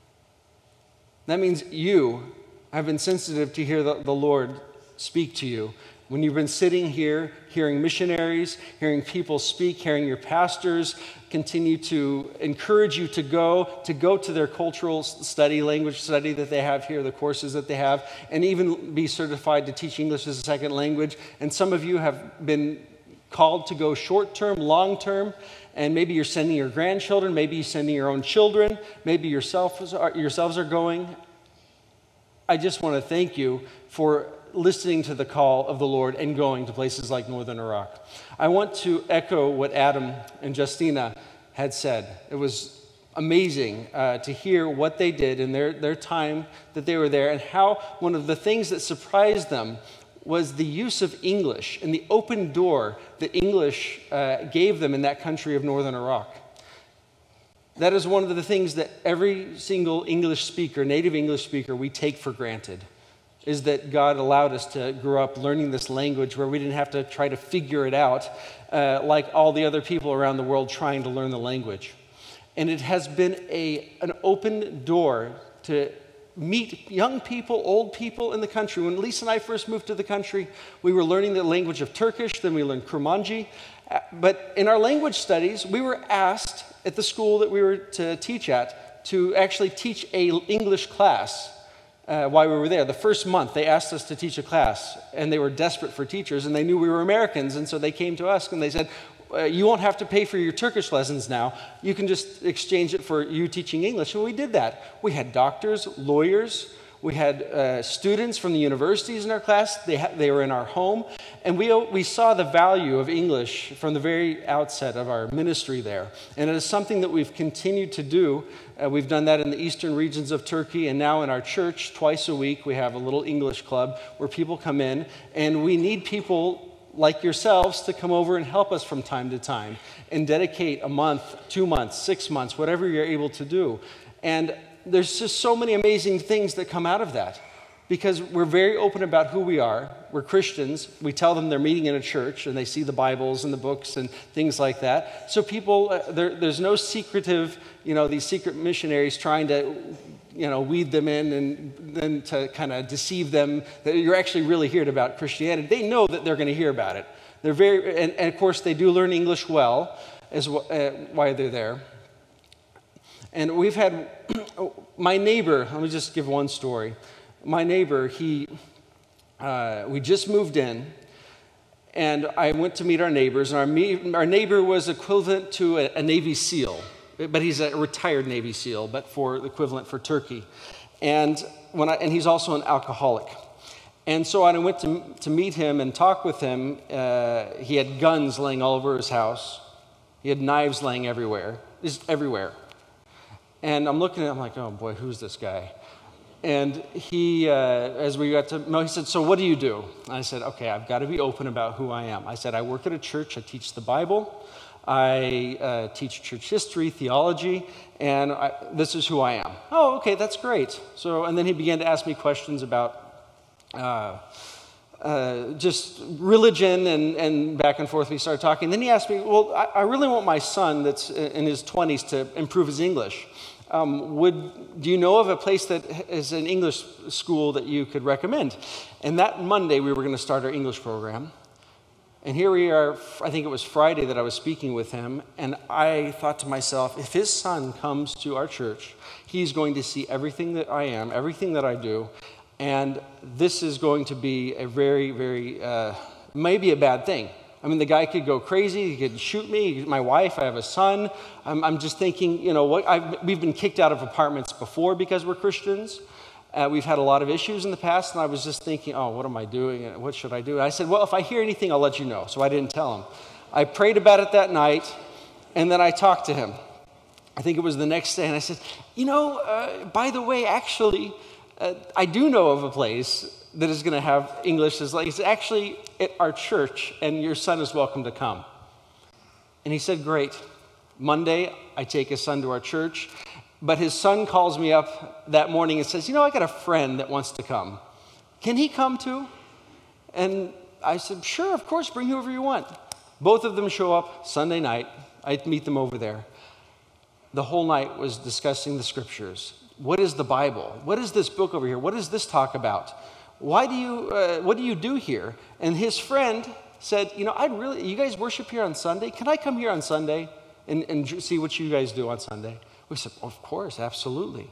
Speaker 7: That means you have been sensitive to hear the, the Lord speak to you. When you've been sitting here, hearing missionaries, hearing people speak, hearing your pastors continue to encourage you to go, to go to their cultural study, language study that they have here, the courses that they have, and even be certified to teach English as a second language. And some of you have been called to go short-term, long-term, and maybe you're sending your grandchildren, maybe you're sending your own children, maybe yourselves are, yourselves are going. I just want to thank you for listening to the call of the Lord and going to places like Northern Iraq. I want to echo what Adam and Justina had said. It was amazing uh, to hear what they did in their, their time that they were there, and how one of the things that surprised them was the use of English and the open door that English uh, gave them in that country of Northern Iraq. That is one of the things that every single English speaker, native English speaker, we take for granted, is that God allowed us to grow up learning this language where we didn't have to try to figure it out uh, like all the other people around the world trying to learn the language. And it has been a, an open door to meet young people, old people in the country. When Lisa and I first moved to the country, we were learning the language of Turkish, then we learned Kurmanji. But in our language studies, we were asked at the school that we were to teach at to actually teach an English class. Uh, while we were there. The first month, they asked us to teach a class, and they were desperate for teachers, and they knew we were Americans, and so they came to us, and they said, uh, you won't have to pay for your Turkish lessons now. You can just exchange it for you teaching English. And we did that. We had doctors, lawyers, we had uh, students from the universities in our class. They, ha- they were in our home, and we, we saw the value of English from the very outset of our ministry there. And it is something that we've continued to do. Uh, we've done that in the eastern regions of Turkey, and now in our church, twice a week, we have a little English club where people come in, and we need people like yourselves to come over and help us from time to time and dedicate a month, two months, six months, whatever you're able to do. And there's just so many amazing things that come out of that, because we're very open about who we are. We're Christians. We tell them they're meeting in a church, and they see the Bibles and the books and things like that. So people, uh, there, there's no secretive, you know, these secret missionaries trying to, you know, weed them in and then to kind of deceive them that you're actually really here about Christianity. They know that they're going to hear about it. They're very, and, and of course they do learn English well, as uh, why they're there. And we've had, my neighbor, let me just give one story. My neighbor, he, uh, we just moved in, and I went to meet our neighbors, and our, me- our neighbor was equivalent to a, a Navy SEAL, but he's a retired Navy SEAL, but for the equivalent for Turkey. And, when I, and he's also an alcoholic. And so I went to, to meet him and talk with him. Uh, he had guns laying all over his house. He had knives laying everywhere, just everywhere. And I'm looking at him, I'm like, oh boy, who's this guy? And he, uh, as we got to know, he said, so what do you do? And I said, okay, I've got to be open about who I am. I said, I work at a church, I teach the Bible, I uh, teach church history, theology, and I, this is who I am. Oh, okay, that's great. So, and then he began to ask me questions about uh, uh, just religion, and, and back and forth we started talking. Then he asked me, well, I, I really want my son that's in his twenties to improve his English. Um, would, do you know of a place that is an English school that you could recommend? And that Monday, we were going to start our English program. And here we are, I think it was Friday that I was speaking with him, and I thought to myself, if his son comes to our church, he's going to see everything that I am, everything that I do, and this is going to be a very, very, uh, maybe a bad thing. I mean, the guy could go crazy, he could shoot me, my wife, I have a son. I'm, I'm just thinking, you know, what I've, we've been kicked out of apartments before because we're Christians. Uh, we've had a lot of issues in the past, and I was just thinking, oh, what am I doing? What should I do? And I said, well, if I hear anything, I'll let you know. So I didn't tell him. I prayed about it that night, and then I talked to him. I think it was the next day, and I said, you know, uh, by the way, actually, uh, I do know of a place that is going to have English as like, it's actually at our church, and your son is welcome to come. And he said, great. Monday, I take his son to our church. But his son calls me up that morning and says, you know, I got a friend that wants to come. Can he come too? And I said, sure, of course, bring whoever you want. Both of them show up Sunday night. I meet them over there. The whole night was discussing the scriptures. What is the Bible? What is this book over here? What does this talk about? Why do you, uh, what do you do here? And his friend said, you know, I'd really, you guys worship here on Sunday? Can I come here on Sunday and, and see what you guys do on Sunday? We said, of course, absolutely.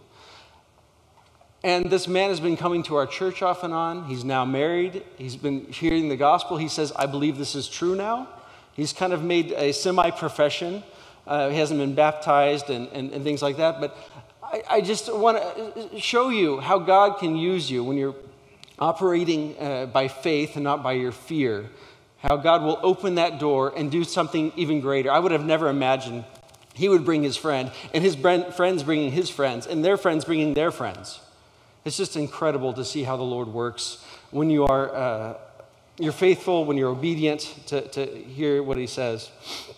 Speaker 7: And this man has been coming to our church off and on. He's now married. He's been hearing the gospel. He says, I believe this is true now. He's kind of made a semi-profession. Uh, he hasn't been baptized and, and, and things like that. But I, I just want to show you how God can use you when you're operating uh, by faith and not by your fear. How God will open that door and do something even greater. I would have never imagined he would bring his friend, and his friends bringing his friends, and their friends bringing their friends. It's just incredible to see how the Lord works when you are uh, you're faithful, when you're obedient to, to hear what he says.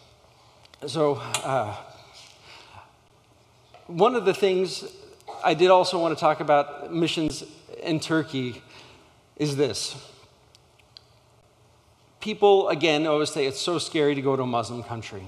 Speaker 7: So uh, one of the things I did also want to talk about missions in Turkey is this. People, again, always say it's so scary to go to a Muslim country.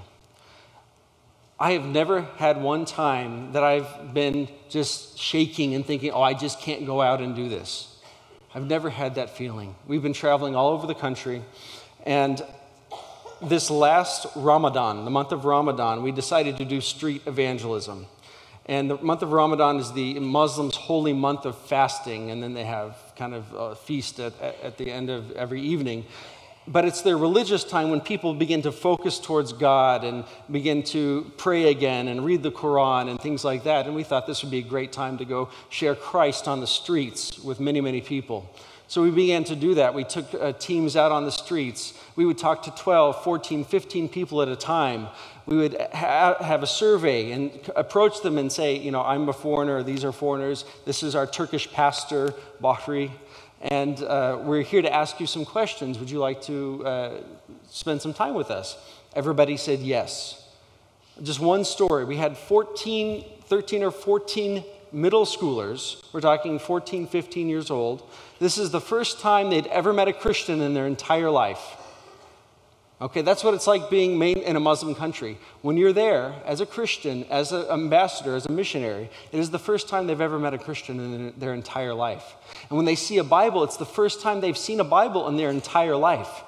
Speaker 7: I have never had one time that I've been just shaking and thinking, oh, I just can't go out and do this. I've never had that feeling. We've been traveling all over the country, and this last Ramadan, the month of Ramadan, we decided to do street evangelism. And the month of Ramadan is the Muslims' holy month of fasting, and then they have kind of a feast at, at the end of every evening. But it's their religious time when people begin to focus towards God and begin to pray again and read the Quran and things like that. And we thought this would be a great time to go share Christ on the streets with many, many people. So we began to do that. We took uh, teams out on the streets. We would talk to twelve, fourteen, fifteen people at a time. We would ha- have a survey and approach them and say, you know, I'm a foreigner, these are foreigners. This is our Turkish pastor, Bahri. And uh, we're here to ask you some questions. Would you like to uh, spend some time with us? Everybody said yes. Just one story. We had fourteen, thirteen or fourteen middle schoolers. We're talking fourteen, fifteen years old. This is the first time they'd ever met a Christian in their entire life. Okay, that's what it's like being main in a Muslim country. When you're there as a Christian, as an ambassador, as a missionary, it is the first time they've ever met a Christian in their entire life. And when they see a Bible, it's the first time they've seen a Bible in their entire life.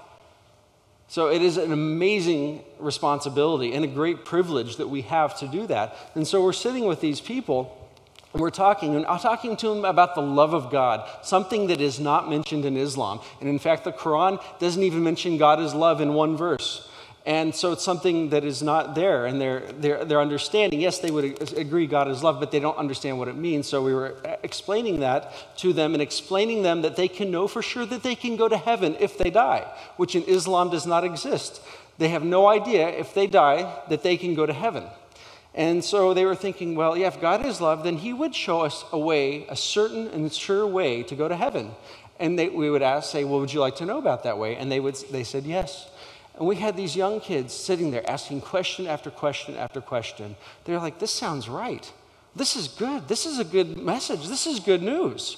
Speaker 7: So it is an amazing responsibility and a great privilege that we have to do that. And so we're sitting with these people, and we're talking, and I'm talking to them about the love of God, something that is not mentioned in Islam. And in fact, the Quran doesn't even mention God as love in one verse. And so it's something that is not there, and their their their understanding. Yes, they would agree God is love, but they don't understand what it means. So we were explaining that to them and explaining them that they can know for sure that they can go to heaven if they die, which in Islam does not exist. They have no idea if they die that they can go to heaven. And so they were thinking, well, yeah, if God is love, then he would show us a way, a certain and sure way to go to heaven. And they, we would ask, say, well, would you like to know about that way? And they would, they said yes. And we had these young kids sitting there asking question after question after question. They're like, this sounds right. This is good. This is a good message. This is good news.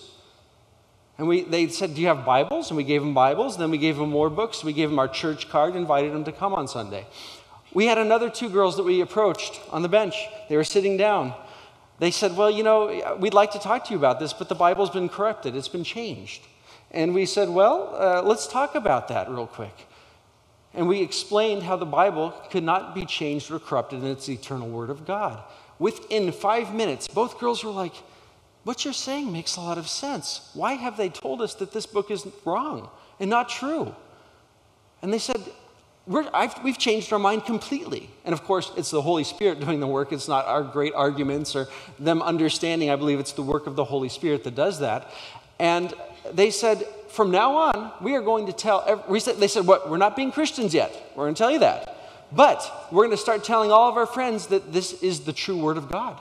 Speaker 7: And we, they said, do you have Bibles? And we gave them Bibles. And then we gave them more books. We gave them our church card, invited them to come on Sunday. We had another two girls that we approached on the bench. They were sitting down. They said, well, you know, we'd like to talk to you about this, but the Bible's been corrupted. It's been changed. And we said, well, uh, let's talk about that real quick. And we explained how the Bible could not be changed or corrupted, and it's the eternal word of God. Within five minutes, both girls were like, what you're saying makes a lot of sense. Why have they told us that this book is wrong and not true? And they said, We're, I've, we've changed our mind completely. And of course, it's the Holy Spirit doing the work. It's not our great arguments or them understanding. I believe it's the work of the Holy Spirit that does that. And they said, from now on, we are going to tell, every, we said, they said, what, we're not being Christians yet. We're going to tell you that. But we're going to start telling all of our friends that this is the true word of God.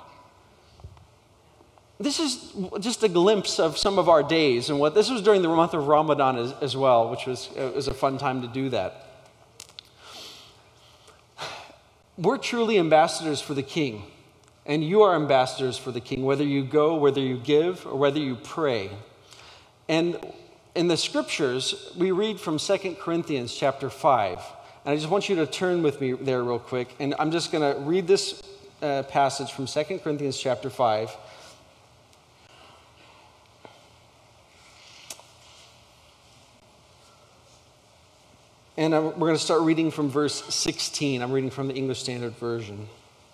Speaker 7: This is just a glimpse of some of our days. And what this was during the month of Ramadan as, as well, which was, it was a fun time to do that. We're truly ambassadors for the King. And you are ambassadors for the King, whether you go, whether you give, or whether you pray. And in the scriptures, we read from Second Corinthians chapter five. And I just want you to turn with me there real quick. And I'm just going to read this uh, passage from Second Corinthians chapter five. And I'm, we're going to start reading from verse sixteen. I'm reading from the English Standard Version.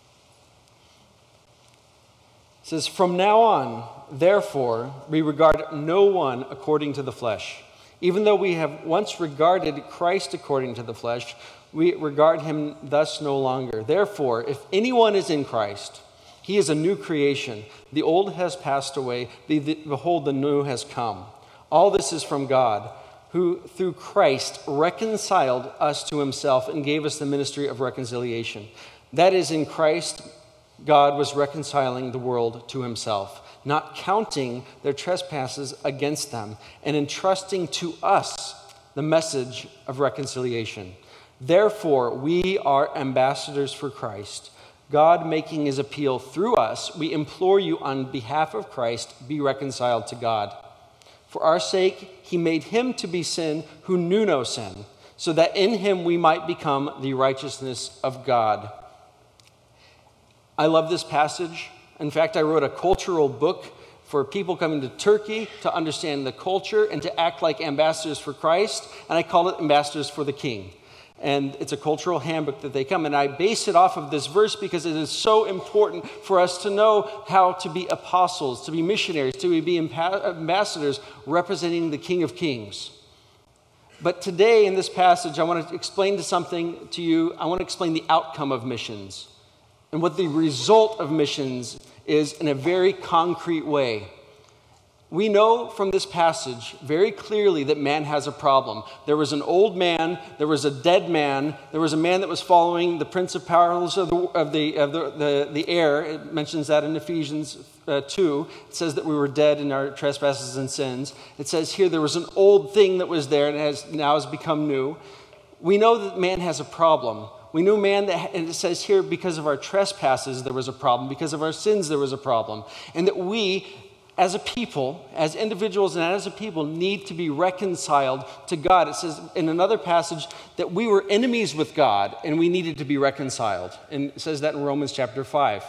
Speaker 7: It says, from now on, therefore, we regard no one according to the flesh. Even though we have once regarded Christ according to the flesh, we regard him thus no longer. Therefore, if anyone is in Christ, he is a new creation. The old has passed away. Behold, the new has come. All this is from God, who through Christ reconciled us to himself and gave us the ministry of reconciliation. That is, in Christ, God was reconciling the world to himself, not counting their trespasses against them, and entrusting to us the message of reconciliation. Therefore, we are ambassadors for Christ, God making his appeal through us. We implore you on behalf of Christ, be reconciled to God. For our sake, he made him to be sin who knew no sin, so that in him we might become the righteousness of God. I love this passage. In fact, I wrote a cultural book for people coming to Turkey to understand the culture and to act like ambassadors for Christ, and I call it Ambassadors for the King. And it's a cultural handbook that they come, and I base it off of this verse because it is so important for us to know how to be apostles, to be missionaries, to be ambassadors representing the King of Kings. But today in this passage, I want to explain to something to you. I want to explain the outcome of missions and what the result of missions is in a very concrete way. We know from this passage very clearly that man has a problem. There was an old man, there was a dead man, there was a man that was following the principalities of the, of the, of the, the, the air. It mentions that in Ephesians uh, two. It says that we were dead in our trespasses and sins. It says here there was an old thing that was there and has now has become new. We know that man has a problem. We knew man that, and it says here, because of our trespasses there was a problem, because of our sins there was a problem, and that we, as a people, as individuals and as a people, need to be reconciled to God. It says in another passage that we were enemies with God and we needed to be reconciled. And it says that in Romans chapter five.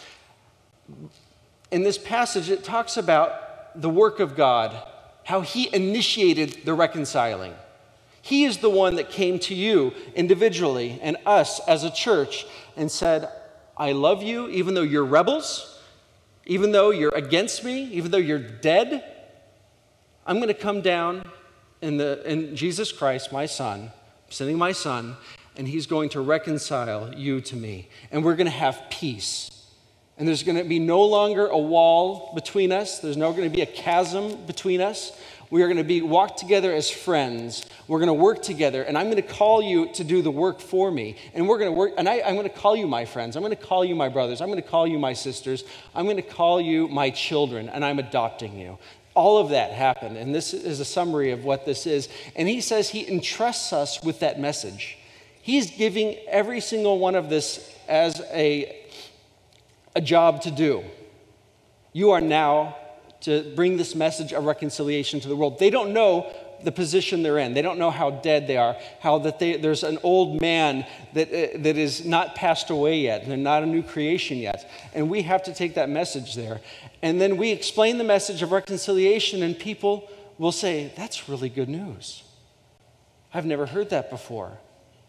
Speaker 7: In this passage, it talks about the work of God, how he initiated the reconciling. He is the one that came to you individually and us as a church and said, I love you even though you're rebels, even though you're against me, even though you're dead. I'm going to come down in, the, in Jesus Christ, my son, sending my son, and he's going to reconcile you to me. And we're going to have peace. And there's going to be no longer a wall between us. There's no going to be a chasm between us. We are going to be walk together as friends. We're going to work together, and I'm going to call you to do the work for me. And we're going to work, and I, I'm going to call you my friends. I'm going to call you my brothers. I'm going to call you my sisters. I'm going to call you my children, and I'm adopting you. All of that happened, and this is a summary of what this is. And he says he entrusts us with that message. He's giving every single one of this as a, a job to do. You are now to bring this message of reconciliation to the world. They don't know the position they're in. They don't know how dead they are, how that they, there's an old man that, uh, that is not passed away yet. They're not a new creation yet. And we have to take that message there. And then we explain the message of reconciliation, and people will say, that's really good news. I've never heard that before.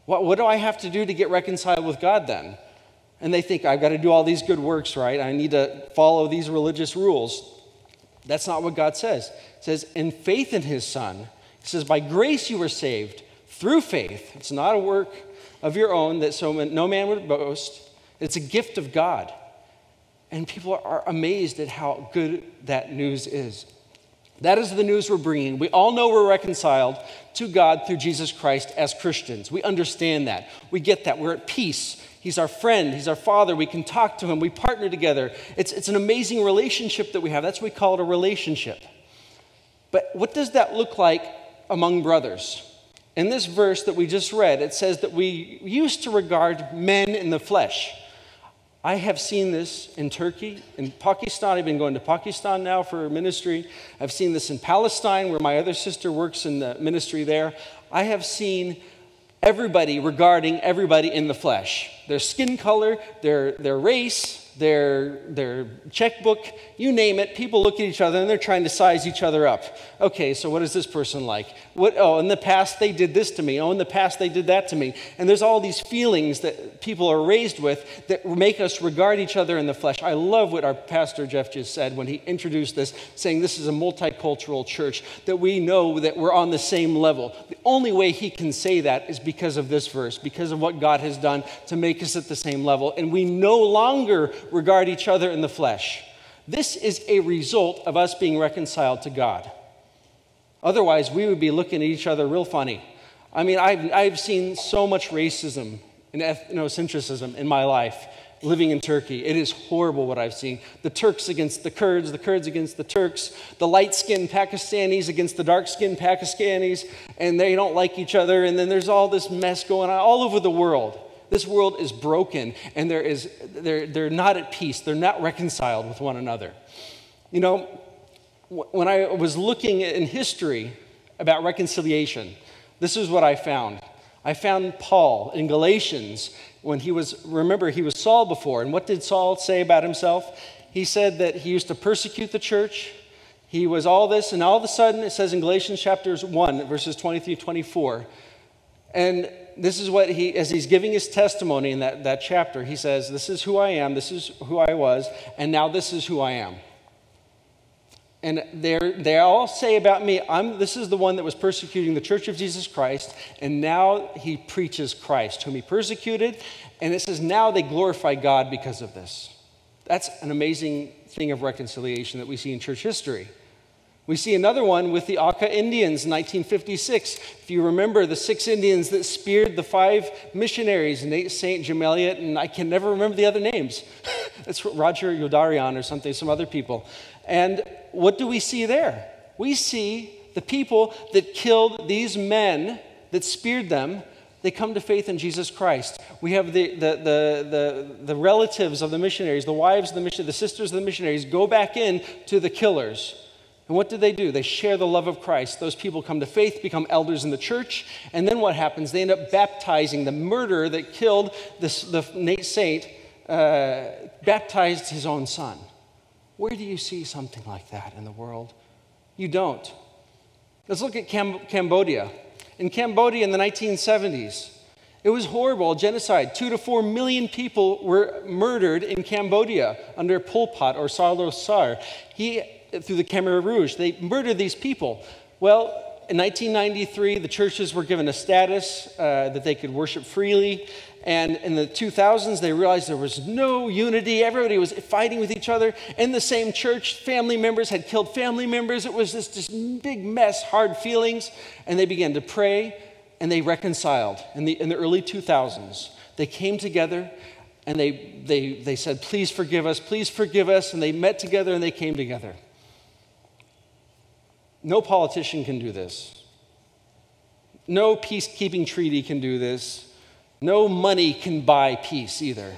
Speaker 7: What, what do I have to do to get reconciled with God then? And they think, I've got to do all these good works, right? I need to follow these religious rules. That's not what God says. It says, in faith in his Son. He says, by grace you were saved through faith. It's not a work of your own that so no man would boast. It's a gift of God. And people are amazed at how good that news is. That is the news we're bringing. We all know we're reconciled to God through Jesus Christ as Christians. We understand that. We get that. We're at peace. He's our friend. He's our Father. We can talk to him. We partner together. It's, it's an amazing relationship that we have. That's what we call it, a relationship. But what does that look like among brothers? In this verse that we just read, it says that we used to regard men in the flesh. I have seen this in Turkey, in Pakistan. I've been going to Pakistan now for ministry. I've seen this in Palestine, where my other sister works in the ministry there. I have seen everybody regarding everybody in the flesh. Their skin color, their, their race, their, their checkbook, you name it. People look at each other and they're trying to size each other up. Okay, so what is this person like? What? Oh, in the past they did this to me. Oh, in the past they did that to me. And there's all these feelings that people are raised with that make us regard each other in the flesh. I love what our pastor Jeff just said when he introduced this, saying this is a multicultural church, that we know that we're on the same level. The only way he can say that is because of this verse, because of what God has done to make us at the same level. And we no longer regard each other in the flesh. This is a result of us being reconciled to God. Otherwise, we would be looking at each other real funny. I mean, I've, I've seen so much racism and ethnocentrism in my life living in Turkey. It is horrible what I've seen. The Turks against the Kurds, the Kurds against the Turks, the light-skinned Pakistanis against the dark-skinned Pakistanis, and they don't like each other, and then there's all this mess going on all over the world. This world is broken, and there is, they're, they're not at peace. They're not reconciled with one another. You know, when I was looking in history about reconciliation, this is what I found. I found Paul in Galatians when he was, remember, he was Saul before. And what did Saul say about himself? He said that he used to persecute the church. He was all this, and all of a sudden, it says in Galatians chapter one, verses twenty-three, twenty-four, and this is what he, as he's giving his testimony in that, that chapter, he says, this is who I am, this is who I was, and now this is who I am. And they all say about me, I'm, this is the one that was persecuting the church of Jesus Christ, and now he preaches Christ, whom he persecuted, and it says now they glorify God because of this. That's an amazing thing of reconciliation that we see in church history. We see another one with the Auca Indians in nineteen fifty-six. If you remember, the six Indians that speared the five missionaries, Nate Saint Eliot, and I can never remember the other names. It's Roger Youderian or something, some other people. And what do we see there? We see the people that killed these men, that speared them, they come to faith in Jesus Christ. We have the, the, the, the, the relatives of the missionaries, the wives of the missionaries, the sisters of the missionaries, go back in to the killers. And what do they do? They share the love of Christ. Those people come to faith, become elders in the church, and then what happens? They end up baptizing. The murderer that killed this, the Nate Saint uh, baptized his own son. Where do you see something like that in the world? You don't. Let's look at Cam- Cambodia. In Cambodia in the nineteen seventies, it was horrible, genocide. Two to four million people were murdered in Cambodia under Pol Pot or Saldo Sar. He, through the Khmer Rouge, they murdered these people. Well, in nineteen ninety-three, the churches were given a status uh, that they could worship freely. And in the two thousands, they realized there was no unity. Everybody was fighting with each other. In the same church, family members had killed family members. It was this, this big mess, hard feelings. And they began to pray, and they reconciled in the, in the early two thousands. They came together, and they, they, they said, please forgive us, please forgive us. And they met together, and they came together. No politician can do this. No peacekeeping treaty can do this. No money can buy peace either.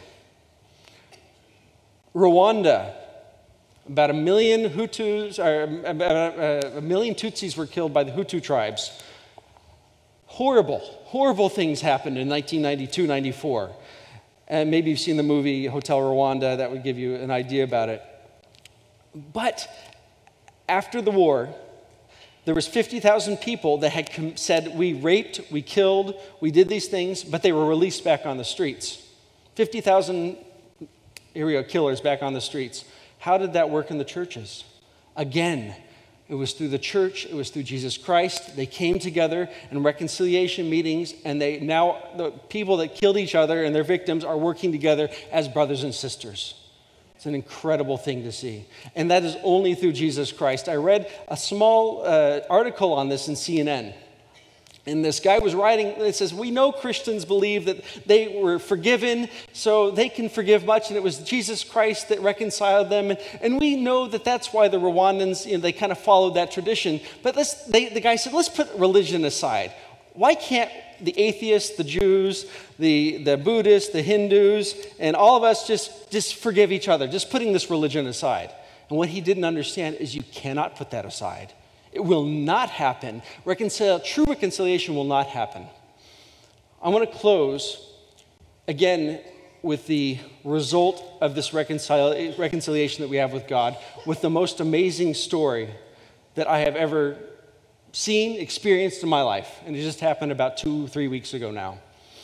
Speaker 7: Rwanda, about a million Hutus, or about a million Tutsis were killed by the Hutu tribes. Horrible, horrible things happened in nineteen ninety-two ninety-four. And maybe you've seen the movie Hotel Rwanda, that would give you an idea about it. But after the war, There was fifty thousand people that had com- said, we raped, we killed, we did these things, but they were released back on the streets. fifty thousand, here we go, killers back on the streets. How did that work in the churches? Again, it was through the church, it was through Jesus Christ. They came together in reconciliation meetings, and they now, the people that killed each other and their victims are working together as brothers and sisters. It's an incredible thing to see. And that is only through Jesus Christ. I read a small uh, article on this in C N N. And this guy was writing, it says, we know Christians believe that they were forgiven, so they can forgive much, and it was Jesus Christ that reconciled them. And, and we know that that's why the Rwandans, you know, they kind of followed that tradition. But let's, they, the guy said, let's put religion aside. Why can't the atheists, the Jews, the, the Buddhists, the Hindus, and all of us just, just forgive each other, just putting this religion aside? And what he didn't understand is you cannot put that aside. It will not happen. Reconcil- true reconciliation will not happen. I want to close, again, with the result of this reconcil- reconciliation that we have with God, with the most amazing story that I have ever seen, experienced in my life. And it just happened about two, three weeks ago now.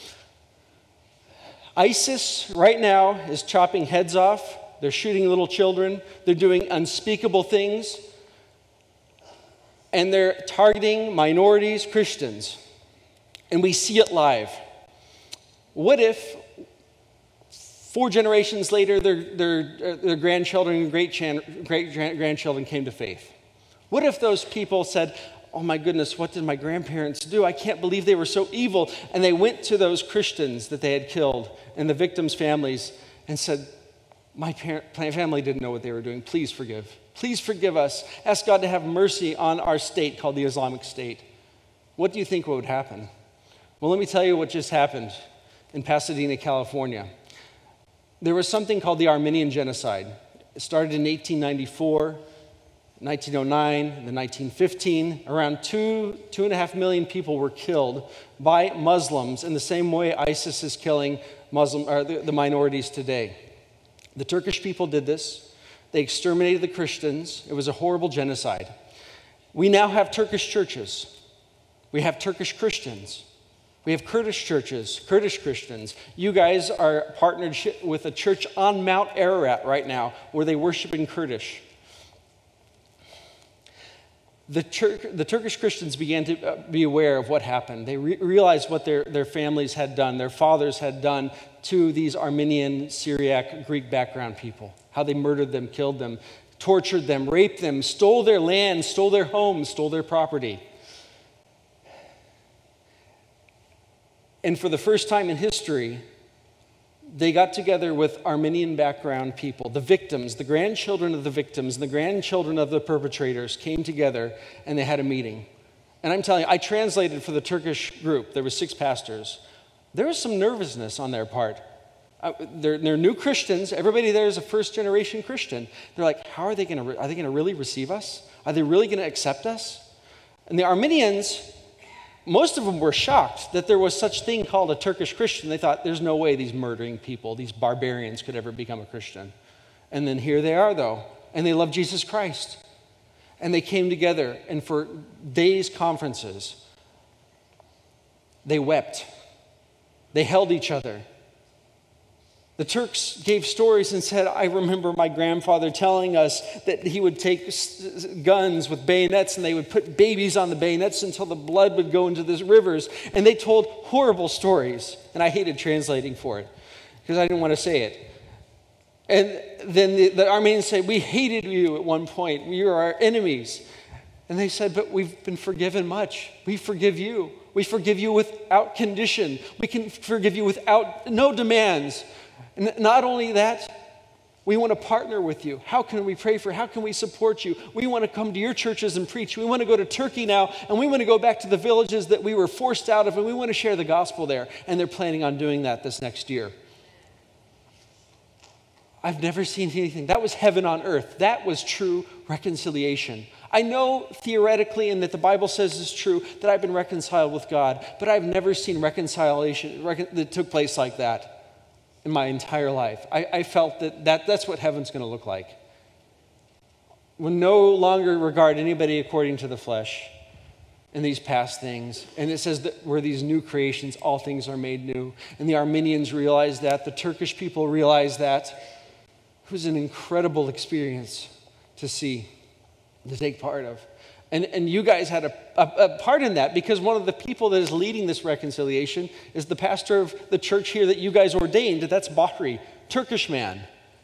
Speaker 7: ISIS right now is chopping heads off. They're shooting little children. They're doing unspeakable things. And they're targeting minorities, Christians. And we see it live. What if four generations later their, their, their grandchildren and great-grandchildren came to faith? What if those people said, oh my goodness, what did my grandparents do? I can't believe they were so evil. And they went to those Christians that they had killed and the victims' families and said, my parent, family didn't know what they were doing. Please forgive. Please forgive us. Ask God to have mercy on our state called the Islamic State. What do you think would happen? Well, let me tell you what just happened in Pasadena, California. There was something called the Armenian Genocide. It started in eighteen ninety-four. nineteen oh nine, then nineteen fifteen, around two, two and a half million people were killed by Muslims in the same way ISIS is killing Muslim, or the, the minorities today. The Turkish people did this. They exterminated the Christians. It was a horrible genocide. We now have Turkish churches. We have Turkish Christians. We have Kurdish churches, Kurdish Christians. You guys are partnered with a church on Mount Ararat right now where they worship in Kurdish. The, Tur- the Turkish Christians began to be aware of what happened. They re- realized what their, their families had done, their fathers had done to these Armenian, Syriac, Greek background people, how they murdered them, killed them, tortured them, raped them, stole their land, stole their homes, stole their property. And for the first time in history, they got together with Armenian background people, the victims, the grandchildren of the victims, and the grandchildren of the perpetrators came together and they had a meeting. And I'm telling you, I translated for the Turkish group. There were six pastors. There was some nervousness on their part. Uh, they're, they're new Christians. Everybody there is a first-generation Christian. They're like, how are they going to? Re- are they going to really receive us? Are they really going to accept us? And the Armenians, most of them were shocked that there was such thing called a Turkish Christian. They thought, there's no way these murdering people, these barbarians could ever become a Christian. And then here they are, though, and they love Jesus Christ. And they came together, and for days' conferences, they wept. They held each other. The Turks gave stories and said, I remember my grandfather telling us that he would take guns with bayonets and they would put babies on the bayonets until the blood would go into the rivers. And they told horrible stories. And I hated translating for it because I didn't want to say it. And then the, the Armenians said, we hated you at one point. You were our enemies. And they said, but we've been forgiven much. We forgive you. We forgive you without condition. We can forgive you without no demands. And not only that, we want to partner with you. How can we pray for you? How can we support you? We want to come to your churches and preach. We want to go to Turkey now, and we want to go back to the villages that we were forced out of, and we want to share the gospel there. And they're planning on doing that this next year. I've never seen anything. That was heaven on earth. That was true reconciliation. I know theoretically, and that the Bible says is true, that I've been reconciled with God, but I've never seen reconciliation that took place like that in my entire life. I, I felt that, that that's what heaven's going to look like. We'll no longer regard anybody according to the flesh. in these past things. And it says that we're these new creations, all things are made new. And the Armenians realized that. The Turkish people realized that. It was an incredible experience to see, to take part of. And, and you guys had a, a, a part in that, because one of the people that is leading this reconciliation is the pastor of the church here that you guys ordained. That's Bahri, Turkish man.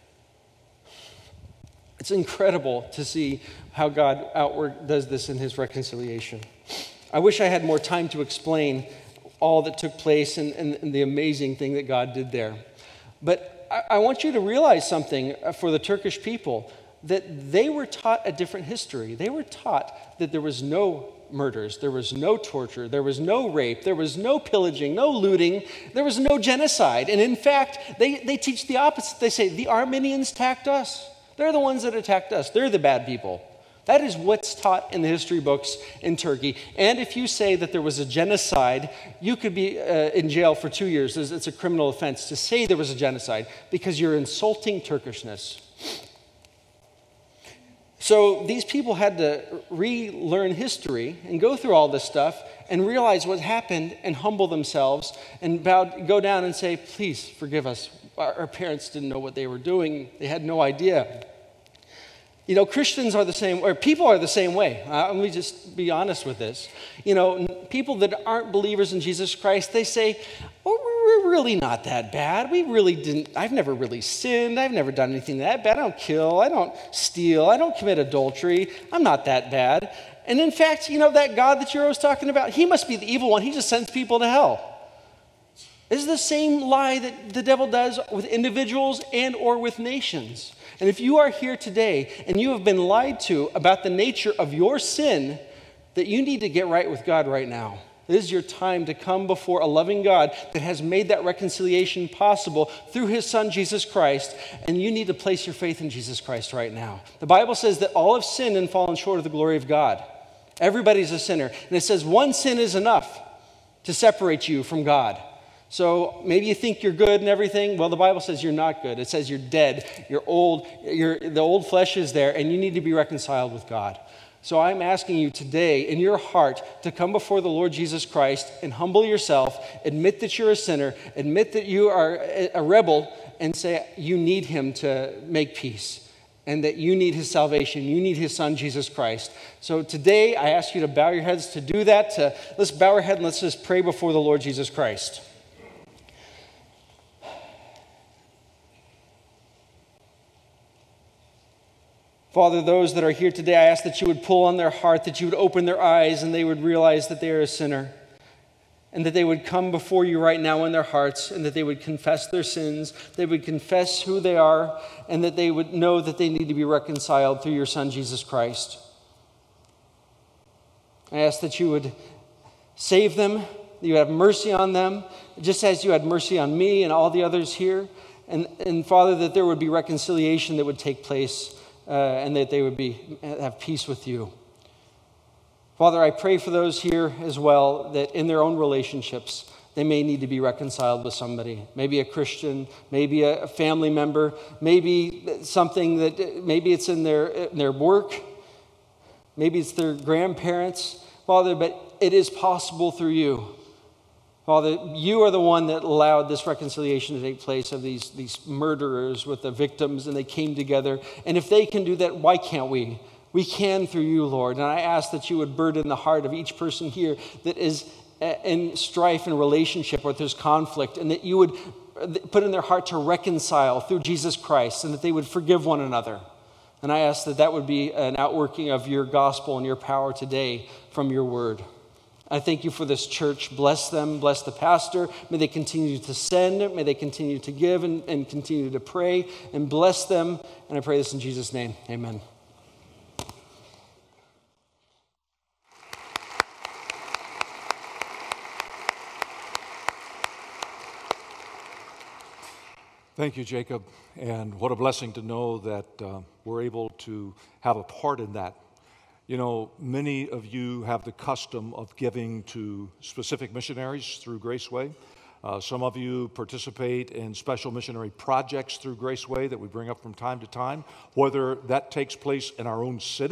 Speaker 7: It's incredible to see how God outward does this in his reconciliation. I wish I had more time to explain all that took place and, and, and the amazing thing that God did there. But I, I want you to realize something for the Turkish people, that they were taught a different history. They were taught that there was no murders, there was no torture, there was no rape, there was no pillaging, no looting, there was no genocide. And in fact, they, they teach the opposite. They say, the Armenians attacked us. They're the ones that attacked us. They're the bad people. That is what's taught in the history books in Turkey. And if you say that there was a genocide, you could be uh, in jail for two years. It's, it's a criminal offense to say there was a genocide, because you're insulting Turkishness. So these people had to relearn history and go through all this stuff and realize what happened and humble themselves and bow, go down and say, please forgive us. Our, our parents didn't know what they were doing. They had no idea. You know, Christians are the same, or people are the same way. Uh, let me just be honest with this. You know, people that aren't believers in Jesus Christ, they say, oh, we're really not that bad. We really didn't, I've never really sinned. I've never done anything that bad. I don't kill. I don't steal. I don't commit adultery. I'm not that bad. And in fact, you know, that God that you're always talking about, he must be the evil one. He just sends people to hell. This is the same lie that the devil does with individuals and or with nations. And if you are here today and you have been lied to about the nature of your sin, that you need to get right with God right now. This is your time to come before a loving God that has made that reconciliation possible through his son, Jesus Christ, and you need to place your faith in Jesus Christ right now. The Bible says that all have sinned and fallen short of the glory of God. Everybody's a sinner. And it says one sin is enough to separate you from God. So maybe you think you're good and everything. Well, the Bible says you're not good. It says you're dead. You're old. You're, the old flesh is there, and you need to be reconciled with God. So I'm asking you today in your heart to come before the Lord Jesus Christ and humble yourself, admit that you're a sinner, admit that you are a rebel, and say you need him to make peace and that you need his salvation. You need his son, Jesus Christ. So today I ask you to bow your heads to do that. To, let's bow our head and let's just pray before the Lord Jesus Christ. Father, those that are here today, I ask that you would pull on their heart, that you would open their eyes, and they would realize that they are a sinner, and that they would come before you right now in their hearts, and that they would confess their sins, they would confess who they are, and that they would know that they need to be reconciled through your Son, Jesus Christ. I ask that you would save them, that you would have mercy on them, just as you had mercy on me and all the others here, and, and Father, that there would be reconciliation that would take place. Uh, and that they would be have peace with you. Father, I pray for those here as well, that in their own relationships, they may need to be reconciled with somebody. Maybe a Christian, maybe a family member, maybe something that, maybe it's in their, in their work, maybe it's their grandparents. Father, but it is possible through you. Father, you are the one that allowed this reconciliation to take place of these, these murderers with the victims, and they came together. And if they can do that, why can't we? We can through you, Lord. And I ask that you would burden the heart of each person here that is in strife and relationship, or there's conflict, and that you would put in their heart to reconcile through Jesus Christ, and that they would forgive one another. And I ask that that would be an outworking of your gospel and your power today from your word. I thank you for this church. Bless them. Bless the pastor. May they continue to send. May they continue to give and, and continue to pray. And bless them. And I pray this in Jesus' name. Amen.
Speaker 6: Thank you, Jacob. And what a blessing to know that uh, we're able to have a part in that. You know, many of you have the custom of giving to specific missionaries through Graceway. Uh, some of you participate in special missionary projects through Graceway that we bring up from time to time, whether that takes place in our own city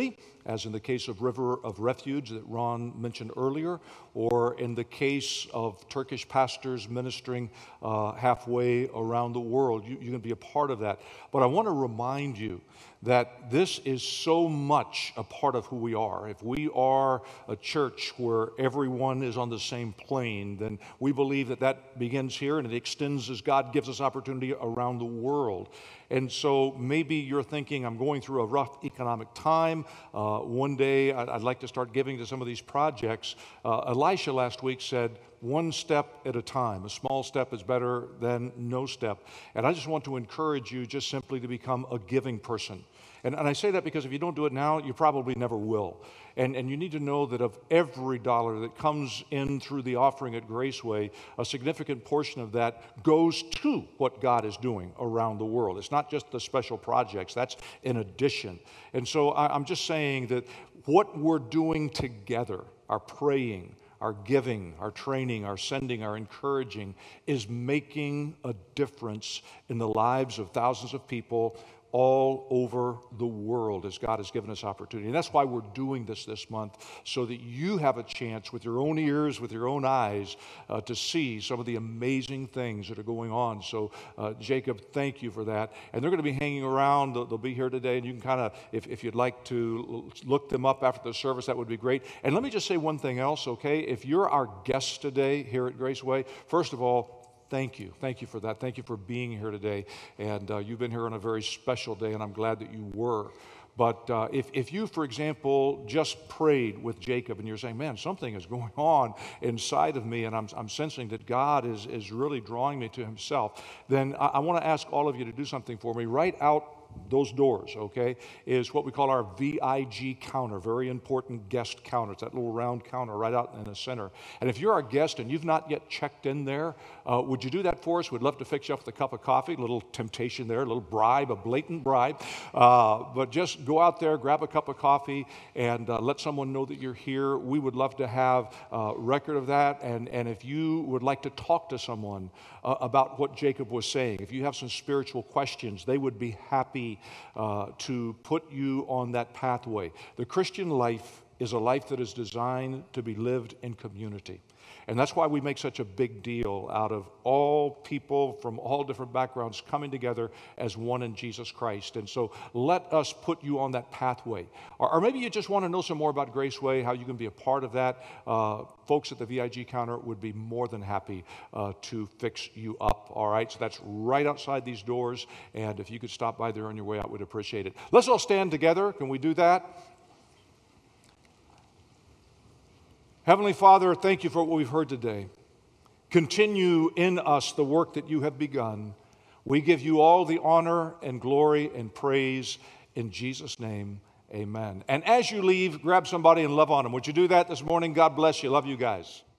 Speaker 6: as in the case of River of Refuge that Ron mentioned earlier, or in the case of Turkish pastors ministering uh, halfway around the world. You, you can be a part of that. But I want to remind you that this is so much a part of who we are. If we are a church where everyone is on the same plane, then we believe that that begins here and it extends as God gives us opportunity around the world. And so maybe you're thinking, I'm going through a rough economic time. Uh, one day I'd, I'd like to start giving to some of these projects. Uh, Elisha last week said, one step at a time. A small step is better than no step. And I just want to encourage you just simply to become a giving person. And, and I say that because if you don't do it now, you probably never will. And, and you need to know that of every dollar that comes in through the offering at Graceway, a significant portion of that goes to what God is doing around the world. It's not just the special projects, that's in addition. And so I, I'm just saying that what we're doing together, our praying, our giving, our training, our sending, our encouraging, is making a difference in the lives of thousands of people all over the world as God has given us opportunity. And that's why we're doing this this month, so that you have a chance with your own ears, with your own eyes, uh, to see some of the amazing things that are going on. So uh, Jacob, thank you for that. And they're going to be hanging around. They'll, they'll be here today, and you can kind of, if, if you'd like to look them up after the service, that would be great. And let me just say one thing else, okay? If you're our guest today here at Graceway, first of all, thank you. Thank you for that. Thank you for being here today. And uh, you've been here on a very special day, and I'm glad that you were. But uh, if, if you, for example, just prayed with Jacob and you're saying, man, something is going on inside of me and I'm, I'm sensing that God is, is really drawing me to himself, then I, I want to ask all of you to do something for me. Write out those doors, okay, is what we call our V I G counter, very important guest counter. It's that little round counter right out in the center. And if you're our guest and you've not yet checked in there, uh, would you do that for us? We'd love to fix you up with a cup of coffee, a little temptation there, a little bribe, a blatant bribe. Uh, but just go out there, grab a cup of coffee, and uh, let someone know that you're here. We would love to have a record of that. And, and if you would like to talk to someone uh, about what Jacob was saying, if you have some spiritual questions, they would be happy Uh, to put you on that pathway. The Christian life is a life that is designed to be lived in community. And that's why we make such a big deal out of all people from all different backgrounds coming together as one in Jesus Christ. And so let us put you on that pathway. Or, or maybe you just want to know some more about Graceway, how you can be a part of that. Uh, folks at the V I G counter would be more than happy uh, to fix you up. All right, so that's right outside these doors. And if you could stop by there on your way out, we'd appreciate it. Let's all stand together. Can we do that? Heavenly Father, thank you for what we've heard today. Continue in us the work that you have begun. We give you all the honor and glory and praise in Jesus' name, amen. And as you leave, grab somebody and love on them. Would you do that this morning? God bless you. Love you guys.